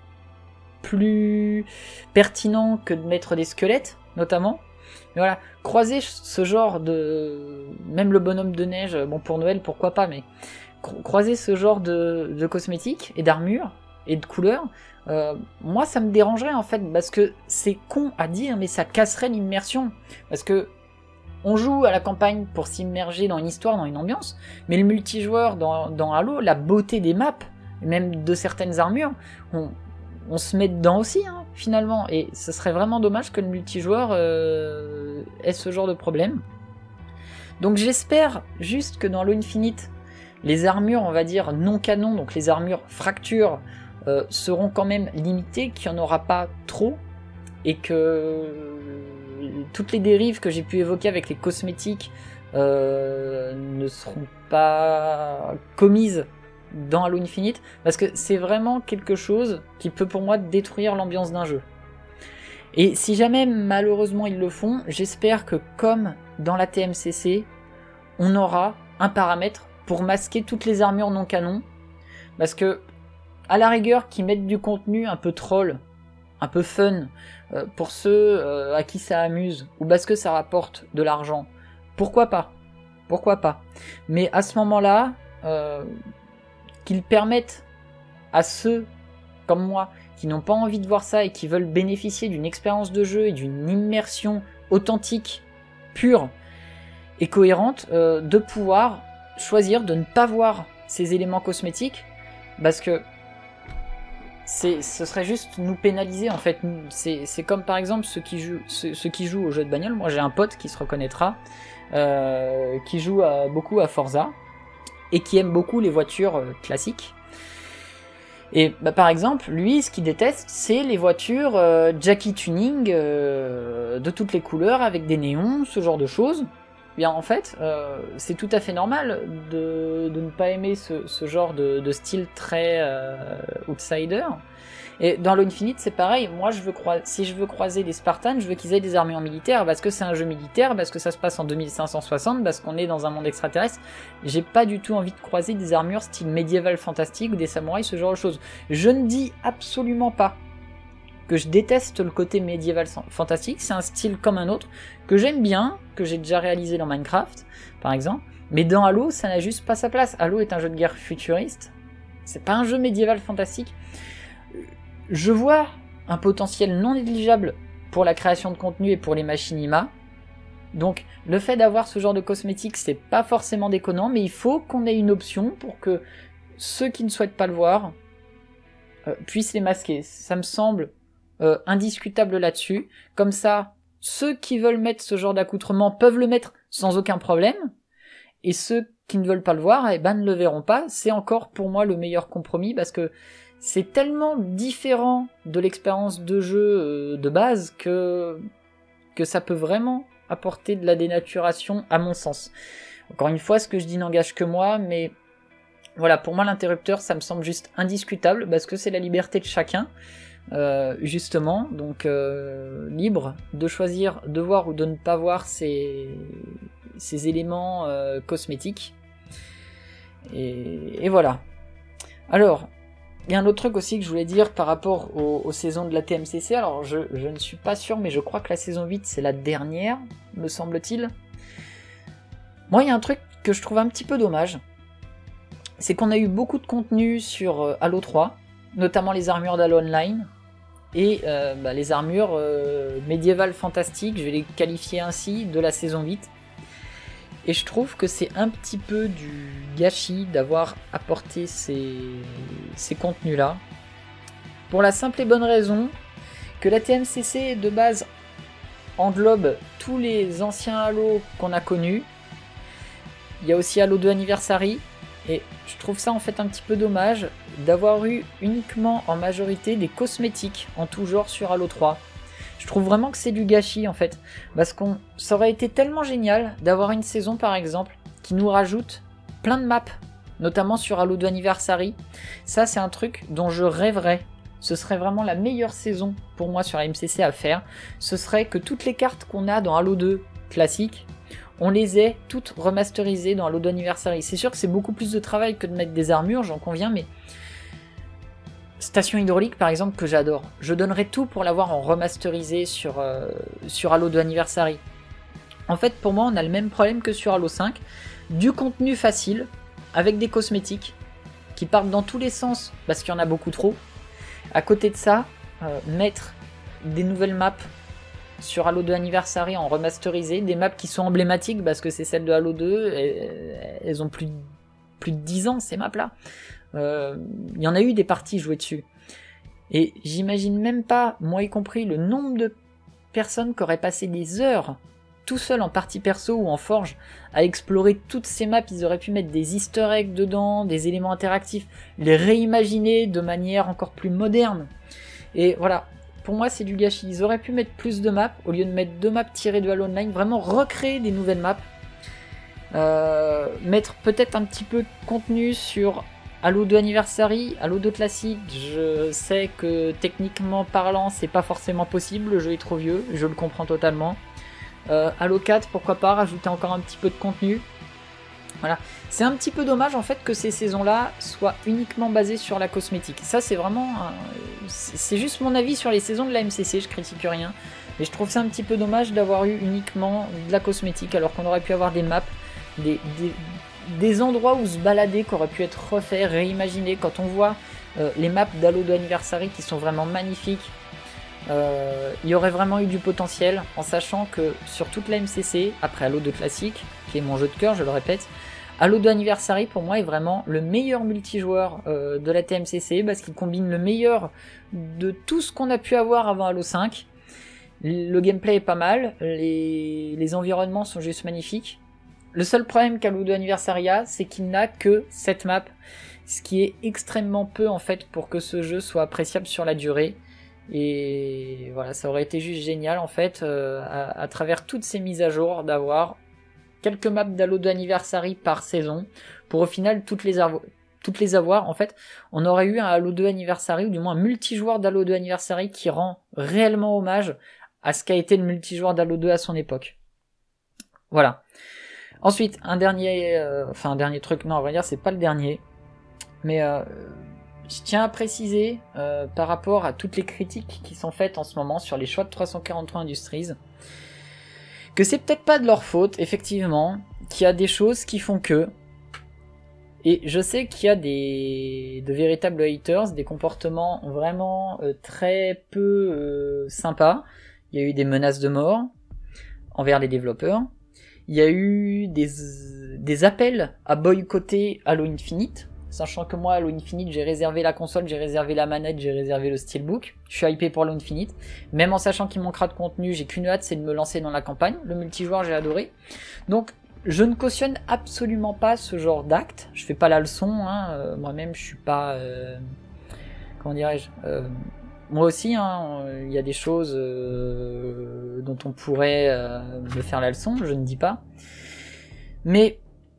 plus pertinent que de mettre des squelettes, notamment. Mais voilà, croiser ce genre de... Même le bonhomme de neige, bon pour Noël pourquoi pas, mais croiser ce genre de cosmétiques et d'armures et de couleurs, moi ça me dérangerait en fait, parce que c'est con à dire, mais ça casserait l'immersion. Parce que on joue à la campagne pour s'immerger dans une histoire, dans une ambiance, mais le multijoueur dans Halo, la beauté des maps, même de certaines armures, on se met dedans aussi, hein, finalement, et ce serait vraiment dommage que le multijoueur ait ce genre de problème. Donc j'espère juste que dans Halo Infinite, les armures, on va dire, non canon, donc les armures fractures, seront quand même limitées, qu'il n'y en aura pas trop, et que toutes les dérives que j'ai pu évoquer avec les cosmétiques ne seront pas commises dans Halo Infinite, parce que c'est vraiment quelque chose qui peut pour moi détruire l'ambiance d'un jeu. Et si jamais malheureusement ils le font, j'espère que comme dans la TMCC, on aura un paramètre pour masquer toutes les armures non canon, parce que à la rigueur qu'ils mettent du contenu un peu troll, un peu fun, pour ceux à qui ça amuse, ou parce que ça rapporte de l'argent, pourquoi pas? Pourquoi pas? Mais à ce moment-là, qu'ils permettent à ceux comme moi qui n'ont pas envie de voir ça et qui veulent bénéficier d'une expérience de jeu et d'une immersion authentique, pure et cohérente, de pouvoir choisir de ne pas voir ces éléments cosmétiques, parce que ce serait juste nous pénaliser en fait. C'est comme par exemple ceux qui jouent aux jeux de bagnole. Moi j'ai un pote qui se reconnaîtra, qui joue beaucoup à Forza et qui aime beaucoup les voitures classiques. Et bah, par exemple, lui, ce qu'il déteste, c'est les voitures Jackie Tuning de toutes les couleurs, avec des néons, ce genre de choses. Bien, en fait, c'est tout à fait normal de ne pas aimer ce genre de style très outsider. Et dans Halo Infinite, c'est pareil. Moi, si je veux croiser des Spartans, je veux qu'ils aient des armures militaires, parce que c'est un jeu militaire, parce que ça se passe en 2560, parce qu'on est dans un monde extraterrestre. J'ai pas du tout envie de croiser des armures style médiéval fantastique ou des samouraïs, ce genre de choses. Je ne dis absolument pas que je déteste le côté médiéval fantastique, c'est un style comme un autre, que j'aime bien, que j'ai déjà réalisé dans Minecraft, par exemple, mais dans Halo, ça n'a juste pas sa place. Halo est un jeu de guerre futuriste, c'est pas un jeu médiéval fantastique. Je vois un potentiel non négligeable pour la création de contenu et pour les machinima, donc le fait d'avoir ce genre de cosmétiques, c'est pas forcément déconnant, mais il faut qu'on ait une option pour que ceux qui ne souhaitent pas le voir puissent les masquer. Ça me semble indiscutable là-dessus. Comme ça, ceux qui veulent mettre ce genre d'accoutrement peuvent le mettre sans aucun problème, et ceux qui ne veulent pas le voir, eh ben, ne le verront pas. C'est encore pour moi le meilleur compromis, parce que c'est tellement différent de l'expérience de jeu de base que ça peut vraiment apporter de la dénaturation, à mon sens. Encore une fois, ce que je dis n'engage que moi, mais voilà, pour moi l'interrupteur, ça me semble juste indiscutable, parce que c'est la liberté de chacun. Justement, donc libre de choisir de voir ou de ne pas voir ces éléments cosmétiques, et voilà. Alors, il y a un autre truc aussi que je voulais dire par rapport aux saisons de la TMCC. Alors je ne suis pas sûr, mais je crois que la saison 8 c'est la dernière, me semble-t-il. Moi, il y a un truc que je trouve un petit peu dommage, c'est qu'on a eu beaucoup de contenu sur Halo 3, notamment les armures d'Halo Online, et les armures médiévales fantastiques, je vais les qualifier ainsi, de la saison 8. Et je trouve que c'est un petit peu du gâchis d'avoir apporté ces contenus-là, pour la simple et bonne raison que la TMCC de base englobe tous les anciens Halo qu'on a connus. Il y a aussi Halo 2 Anniversary, et je trouve ça en fait un petit peu dommage d'avoir eu uniquement en majorité des cosmétiques en tout genre sur Halo 3. Je trouve vraiment que c'est du gâchis en fait, parce que ça aurait été tellement génial d'avoir une saison par exemple qui nous rajoute plein de maps, notamment sur Halo 2 Anniversary. Ça c'est un truc dont je rêverais. Ce serait vraiment la meilleure saison pour moi sur la MCC à faire. Ce serait que toutes les cartes qu'on a dans Halo 2 classique, on les ait toutes remasterisées dans Halo 2 Anniversary. C'est sûr que c'est beaucoup plus de travail que de mettre des armures, j'en conviens, mais Station hydraulique par exemple, que j'adore, je donnerais tout pour l'avoir en remasterisé sur Halo 2 Anniversary. En fait, pour moi, on a le même problème que sur Halo 5, du contenu facile, avec des cosmétiques, qui partent dans tous les sens, parce qu'il y en a beaucoup trop. À côté de ça, mettre des nouvelles maps sur Halo 2 Anniversary en remasterisé, des maps qui sont emblématiques, parce que c'est celles de Halo 2, elles ont plus de 10 ans, ces maps-là. Il y en a eu des parties jouées dessus. Et j'imagine même pas, moi y compris, le nombre de personnes qui auraient passé des heures tout seul en partie perso ou en forge à explorer toutes ces maps. Ils auraient pu mettre des easter eggs dedans, des éléments interactifs, les réimaginer de manière encore plus moderne. Et voilà, pour moi c'est du gâchis. Ils auraient pu mettre plus de maps au lieu de mettre 2 maps tirées de Halo Online, vraiment recréer des nouvelles maps, mettre peut-être un petit peu de contenu sur Halo 2 Anniversary, Halo 2 classique. Je sais que techniquement parlant c'est pas forcément possible, le jeu est trop vieux, je le comprends totalement. Halo 4, pourquoi pas rajouter encore un petit peu de contenu. Voilà, c'est un petit peu dommage en fait que ces saisons-là soient uniquement basées sur la cosmétique. Ça c'est vraiment, c'est juste mon avis sur les saisons de la MCC, je critique rien. Mais je trouve ça un petit peu dommage d'avoir eu uniquement de la cosmétique alors qu'on aurait pu avoir des maps, des endroits où se balader qui auraient pu être refaits, réimaginés. Quand on voit les maps d'Halo 2 Anniversary qui sont vraiment magnifiques, il y aurait vraiment eu du potentiel en sachant que sur toute la MCC, après Halo 2 classique, qui est mon jeu de cœur, je le répète, Halo 2 Anniversary pour moi est vraiment le meilleur multijoueur de la TMCC parce qu'il combine le meilleur de tout ce qu'on a pu avoir avant Halo 5. Le gameplay est pas mal, les environnements sont juste magnifiques. Le seul problème qu'Halo 2 Anniversary a, c'est qu'il n'a que 7 maps, ce qui est extrêmement peu en fait pour que ce jeu soit appréciable sur la durée. Et voilà, ça aurait été juste génial en fait, à travers toutes ces mises à jour, d'avoir quelques maps d'Halo 2 Anniversary par saison, pour au final toutes les avoir. En fait, on aurait eu un Halo 2 Anniversary, ou du moins un multijoueur d'Halo 2 Anniversary qui rend réellement hommage à ce qu'a été le multijoueur d'Halo 2 à son époque. Voilà. Ensuite, un dernier truc, non, on va dire, c'est pas le dernier, mais je tiens à préciser, par rapport à toutes les critiques qui sont faites en ce moment sur les choix de 343 Industries, que c'est peut-être pas de leur faute, effectivement, qu'il y a des choses qui font que, et je sais qu'il y a de véritables haters, des comportements vraiment très peu sympas. Il y a eu des menaces de mort envers les développeurs. Il y a eu des appels à boycotter Halo Infinite, sachant que moi, Halo Infinite, j'ai réservé la console, j'ai réservé la manette, j'ai réservé le steelbook. Je suis hypé pour Halo Infinite. Même en sachant qu'il manquera de contenu, j'ai qu'une hâte, c'est de me lancer dans la campagne. Le multijoueur, j'ai adoré. Donc, je ne cautionne absolument pas ce genre d'acte. Je fais pas la leçon, hein. Moi-même, je suis pas... comment dirais-je moi aussi, hein, il y a des choses dont on pourrait me faire la leçon, je ne dis pas. Mais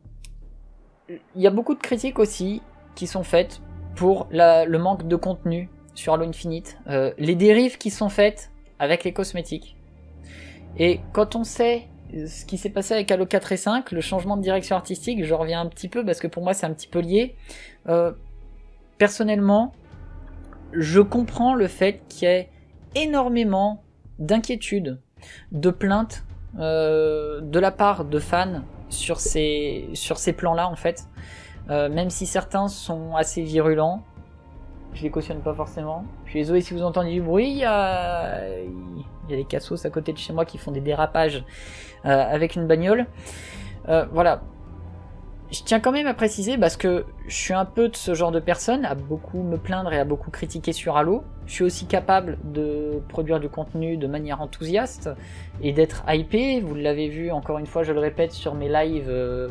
il y a beaucoup de critiques aussi qui sont faites pour le manque de contenu sur Halo Infinite, les dérives qui sont faites avec les cosmétiques. Et quand on sait ce qui s'est passé avec Halo 4 et 5, le changement de direction artistique, je reviens un petit peu parce que pour moi c'est un petit peu lié. Personnellement, je comprends le fait qu'il y ait énormément d'inquiétudes, de plaintes de la part de fans sur ces plans-là en fait. Même si certains sont assez virulents, je les cautionne pas forcément. Je suis désolé si vous entendez du bruit, il y a des cassos à côté de chez moi qui font des dérapages avec une bagnole. Voilà. Je tiens quand même à préciser, parce que je suis un peu de ce genre de personne, à beaucoup me plaindre et à beaucoup critiquer sur Halo. Je suis aussi capable de produire du contenu de manière enthousiaste et d'être hypé. Vous l'avez vu, encore une fois, je le répète, sur mes lives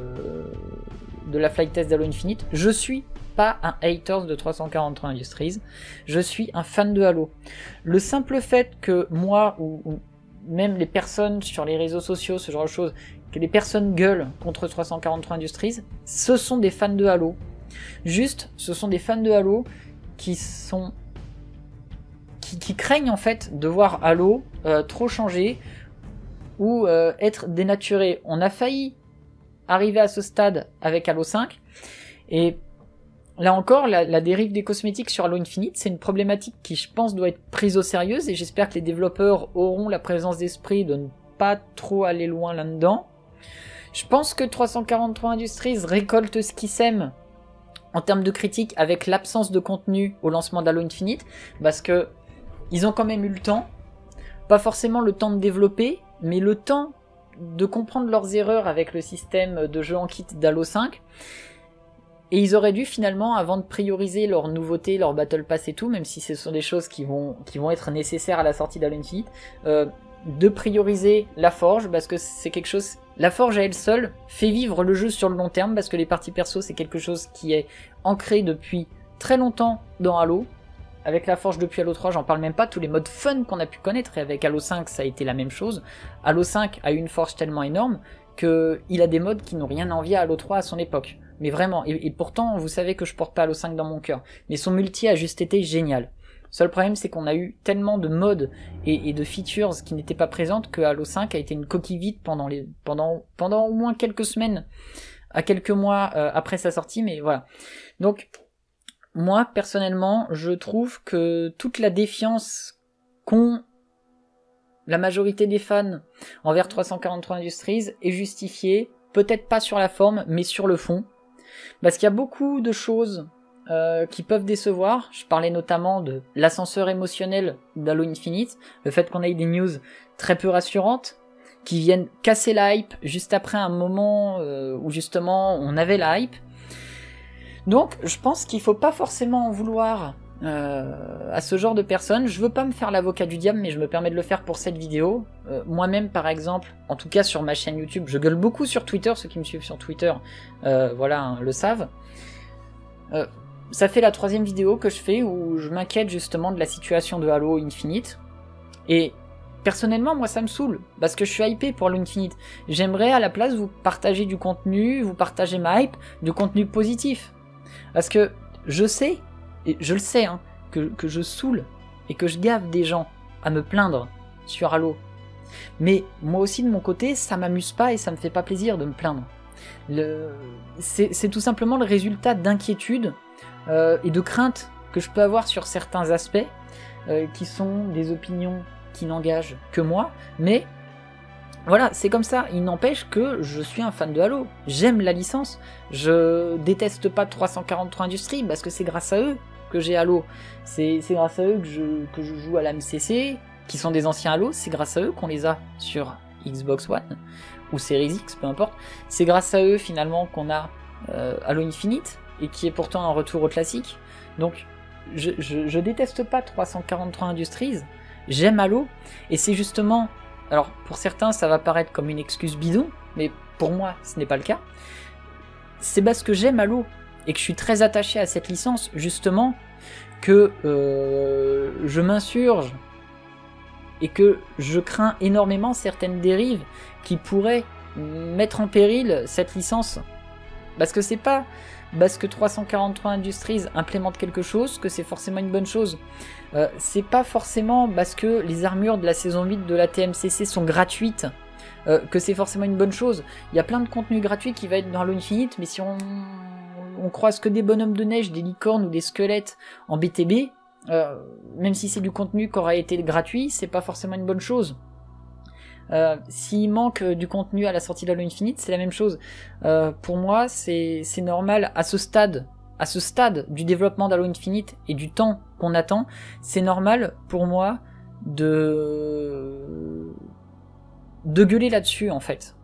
de la flight test d'Halo Infinite. Je suis pas un hater de 343 Industries, je suis un fan de Halo. Le simple fait que moi, ou même les personnes sur les réseaux sociaux, ce genre de choses, que les personnes gueulent contre 343 Industries, ce sont des fans de Halo. Juste, ce sont des fans de Halo qui craignent en fait de voir Halo trop changer ou être dénaturé. On a failli arriver à ce stade avec Halo 5, et là encore, la dérive des cosmétiques sur Halo Infinite, c'est une problématique qui, je pense, doit être prise au sérieux, et j'espère que les développeurs auront la présence d'esprit de ne pas trop aller loin là-dedans. Je pense que 343 Industries récolte ce qu'ils sèment en termes de critiques avec l'absence de contenu au lancement d'Halo Infinite, parce que ils ont quand même eu le temps, pas forcément le temps de développer, mais le temps de comprendre leurs erreurs avec le système de jeu en kit d'Halo 5, et ils auraient dû finalement, avant de prioriser leurs nouveautés, leurs Battle Pass et tout, même si ce sont des choses qui vont être nécessaires à la sortie d'Halo Infinite, de prioriser la forge, parce que c'est quelque chose... La forge à elle seule fait vivre le jeu sur le long terme, parce que les parties perso c'est quelque chose qui est ancré depuis très longtemps dans Halo. Avec la forge depuis Halo 3, j'en parle même pas, tous les modes fun qu'on a pu connaître, et avec Halo 5 ça a été la même chose. Halo 5 a eu une forge tellement énorme qu'il a des modes qui n'ont rien à envier à Halo 3 à son époque. Mais vraiment, et pourtant vous savez que je porte pas Halo 5 dans mon cœur, mais son multi a juste été génial. Seul problème, c'est qu'on a eu tellement de modes et de features qui n'étaient pas présentes que Halo 5 a été une coquille vide pendant au moins quelques semaines à quelques mois après sa sortie, mais voilà. Donc, moi, personnellement, je trouve que toute la défiance qu'ont la majorité des fans envers 343 Industries est justifiée, peut-être pas sur la forme, mais sur le fond. Parce qu'il y a beaucoup de choses qui peuvent décevoir. Je parlais notamment de l'ascenseur émotionnel d'Halo Infinite, le fait qu'on ait des news très peu rassurantes, qui viennent casser la hype juste après un moment où justement on avait la hype. Donc je pense qu'il faut pas forcément en vouloir à ce genre de personnes. Je veux pas me faire l'avocat du diable, mais je me permets de le faire pour cette vidéo. Moi-même par exemple, en tout cas sur ma chaîne YouTube, je gueule beaucoup sur Twitter, ceux qui me suivent sur Twitter voilà, hein, le savent. Ça fait la 3e vidéo que je fais où je m'inquiète justement de la situation de Halo Infinite. Et personnellement, moi ça me saoule, parce que je suis hypé pour Halo Infinite. J'aimerais à la place vous partager du contenu, vous partager ma hype, du contenu positif. Parce que je sais, et je le sais, hein, que je saoule et que je gave des gens à me plaindre sur Halo. Mais moi aussi de mon côté, ça m'amuse pas et ça me fait pas plaisir de me plaindre. C'est tout simplement le résultat d'inquiétude et de crainte que je peux avoir sur certains aspects qui sont des opinions qui n'engagent que moi, mais voilà, c'est comme ça. Il n'empêche que je suis un fan de Halo. J'aime la licence. Je déteste pas 343 Industries parce que c'est grâce à eux que j'ai Halo. C'est grâce à eux que je joue à la MCC, qui sont des anciens Halo. C'est grâce à eux qu'on les a sur Xbox One ou Series X, peu importe. C'est grâce à eux finalement qu'on a Halo Infinite et qui est pourtant un retour au classique. Donc je déteste pas 343 Industries. J'aime Halo et c'est justement... Alors, pour certains, ça va paraître comme une excuse bidon, mais pour moi, ce n'est pas le cas. C'est parce que j'aime Halo, et que je suis très attaché à cette licence, justement, que je m'insurge, et que je crains énormément certaines dérives qui pourraient mettre en péril cette licence. Parce que c'est pas parce que 343 Industries implémente quelque chose que c'est forcément une bonne chose. C'est pas forcément parce que les armures de la saison 8 de la TMCC sont gratuites que c'est forcément une bonne chose. Il y a plein de contenu gratuit qui va être dans Halo Infinite, mais si on croise que des bonhommes de neige, des licornes ou des squelettes en BTB, même si c'est du contenu qui aura été gratuit, c'est pas forcément une bonne chose. S'il manque du contenu à la sortie d'Halo Infinite, c'est la même chose. Pour moi, c'est normal à ce stade du développement d'Halo Infinite et du temps qu'on attend, c'est normal pour moi de gueuler là-dessus en fait.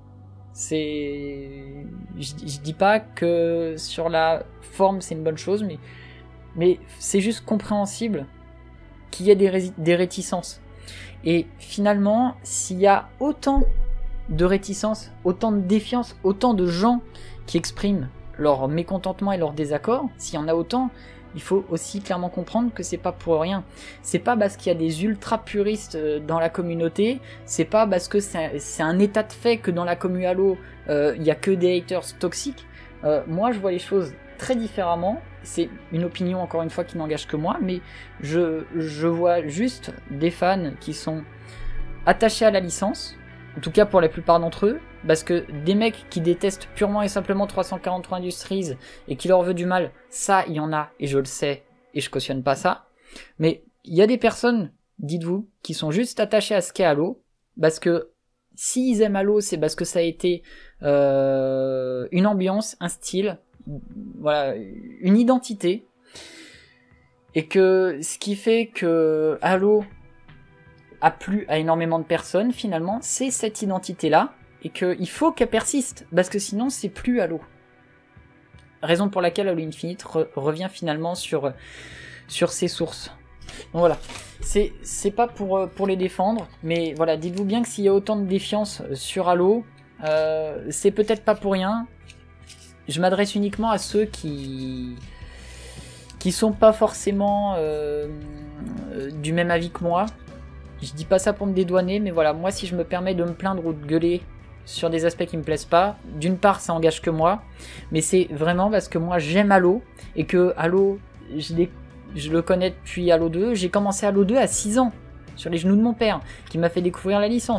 Je dis pas que sur la forme c'est une bonne chose, mais c'est juste compréhensible qu'il y ait des réticences. Et finalement, s'il y a autant de réticences, autant de défiance, autant de gens qui expriment leur mécontentement et leur désaccord, s'il y en a autant, il faut aussi clairement comprendre que c'est pas pour rien. C'est pas parce qu'il y a des ultra puristes dans la communauté, c'est pas parce que c'est un état de fait que dans la commu Halo, il y a que des haters toxiques. Moi, je vois les choses très différemment. C'est une opinion, encore une fois, qui n'engage que moi, mais je vois juste des fans qui sont attachés à la licence, en tout cas pour la plupart d'entre eux, parce que des mecs qui détestent purement et simplement 343 Industries et qui leur veut du mal, ça, il y en a, et je le sais, et je cautionne pas ça. Mais il y a des personnes, dites-vous, qui sont juste attachées à ce qu'est Halo, parce que s'ils aiment Halo, c'est parce que ça a été une ambiance, un style, voilà, une identité, et que ce qui fait que Halo a plu à énormément de personnes, finalement, c'est cette identité-là, et qu'il faut qu'elle persiste, parce que sinon c'est plus Halo. Raison pour laquelle Halo Infinite revient finalement sur ses sources. Donc voilà, c'est pas pour les défendre, mais voilà, dites-vous bien que s'il y a autant de défiance sur Halo, c'est peut-être pas pour rien. Je m'adresse uniquement à ceux qui sont pas forcément du même avis que moi. Je dis pas ça pour me dédouaner, mais voilà, moi si je me permets de me plaindre ou de gueuler sur des aspects qui me plaisent pas, d'une part ça engage que moi, mais c'est vraiment parce que moi j'aime Halo, et que Halo, je le connais depuis Halo 2, j'ai commencé Halo 2 à 6 ans, sur les genoux de mon père, qui m'a fait découvrir la licence.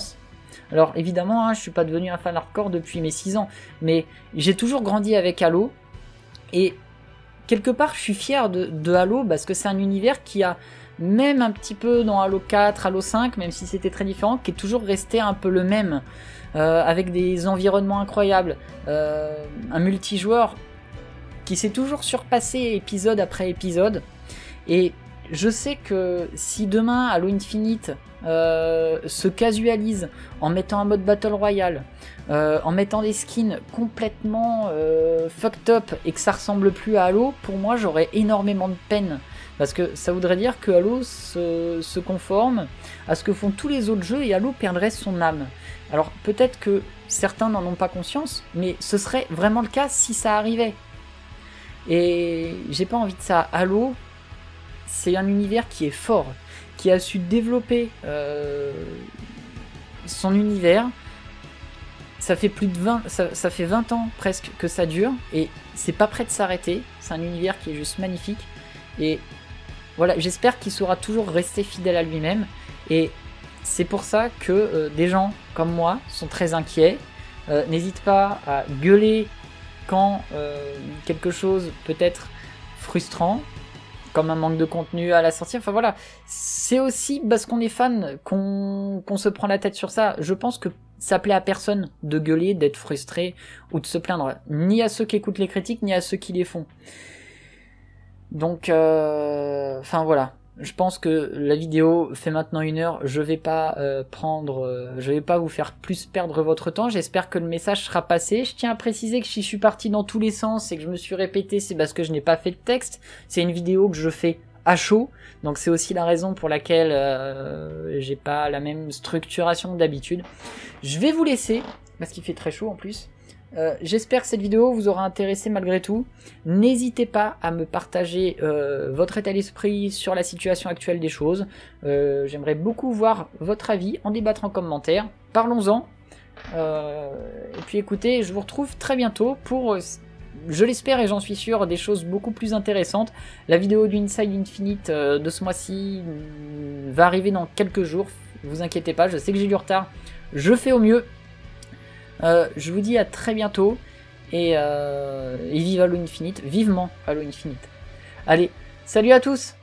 Alors évidemment, hein, je suis pas devenu un fan hardcore depuis mes 6 ans, mais j'ai toujours grandi avec Halo, et quelque part je suis fier de Halo, parce que c'est un univers qui a, même un petit peu dans Halo 4, Halo 5, même si c'était très différent, qui est toujours resté un peu le même, avec des environnements incroyables, un multijoueur qui s'est toujours surpassé épisode après épisode. Et je sais que si demain Halo Infinite se casualise en mettant un mode Battle Royale, en mettant des skins complètement fucked up et que ça ressemble plus à Halo, pour moi j'aurais énormément de peine. Parce que ça voudrait dire que Halo se conforme à ce que font tous les autres jeux et Halo perdrait son âme. Alors peut-être que certains n'en ont pas conscience, mais ce serait vraiment le cas si ça arrivait. Et j'ai pas envie de ça. Halo, c'est un univers qui est fort, qui a su développer son univers. Ça fait plus de 20, ça fait 20 ans presque que ça dure, et c'est pas prêt de s'arrêter. C'est un univers qui est juste magnifique. Et voilà, j'espère qu'il saura toujours rester fidèle à lui-même. Et c'est pour ça que des gens comme moi sont très inquiets. N'hésite pas à gueuler quand quelque chose peut être frustrant, comme un manque de contenu à la sortie. Enfin voilà, c'est aussi parce qu'on est fan qu'on se prend la tête sur ça. Je pense que ça plaît à personne de gueuler, d'être frustré ou de se plaindre, ni à ceux qui écoutent les critiques, ni à ceux qui les font. Donc, enfin voilà. Je pense que la vidéo fait maintenant 1 heure, je vais pas je vais pas vous faire plus perdre votre temps, j'espère que le message sera passé. Je tiens à préciser que si je suis parti dans tous les sens et que je me suis répété, c'est parce que je n'ai pas fait de texte, c'est une vidéo que je fais à chaud, donc c'est aussi la raison pour laquelle j'ai pas la même structuration que d'habitude. Je vais vous laisser, parce qu'il fait très chaud en plus. J'espère que cette vidéo vous aura intéressé malgré tout. N'hésitez pas à me partager votre état d'esprit sur la situation actuelle des choses. J'aimerais beaucoup voir votre avis, en débattre en commentaire. Parlons-en. Et puis écoutez, je vous retrouve très bientôt pour, je l'espère et j'en suis sûr, des choses beaucoup plus intéressantes. La vidéo du Inside Infinite de ce mois-ci va arriver dans quelques jours. Vous inquiétez pas, je sais que j'ai du retard. Je fais au mieux. Je vous dis à très bientôt et vive Halo Infinite, vivement Halo Infinite. Allez, salut à tous!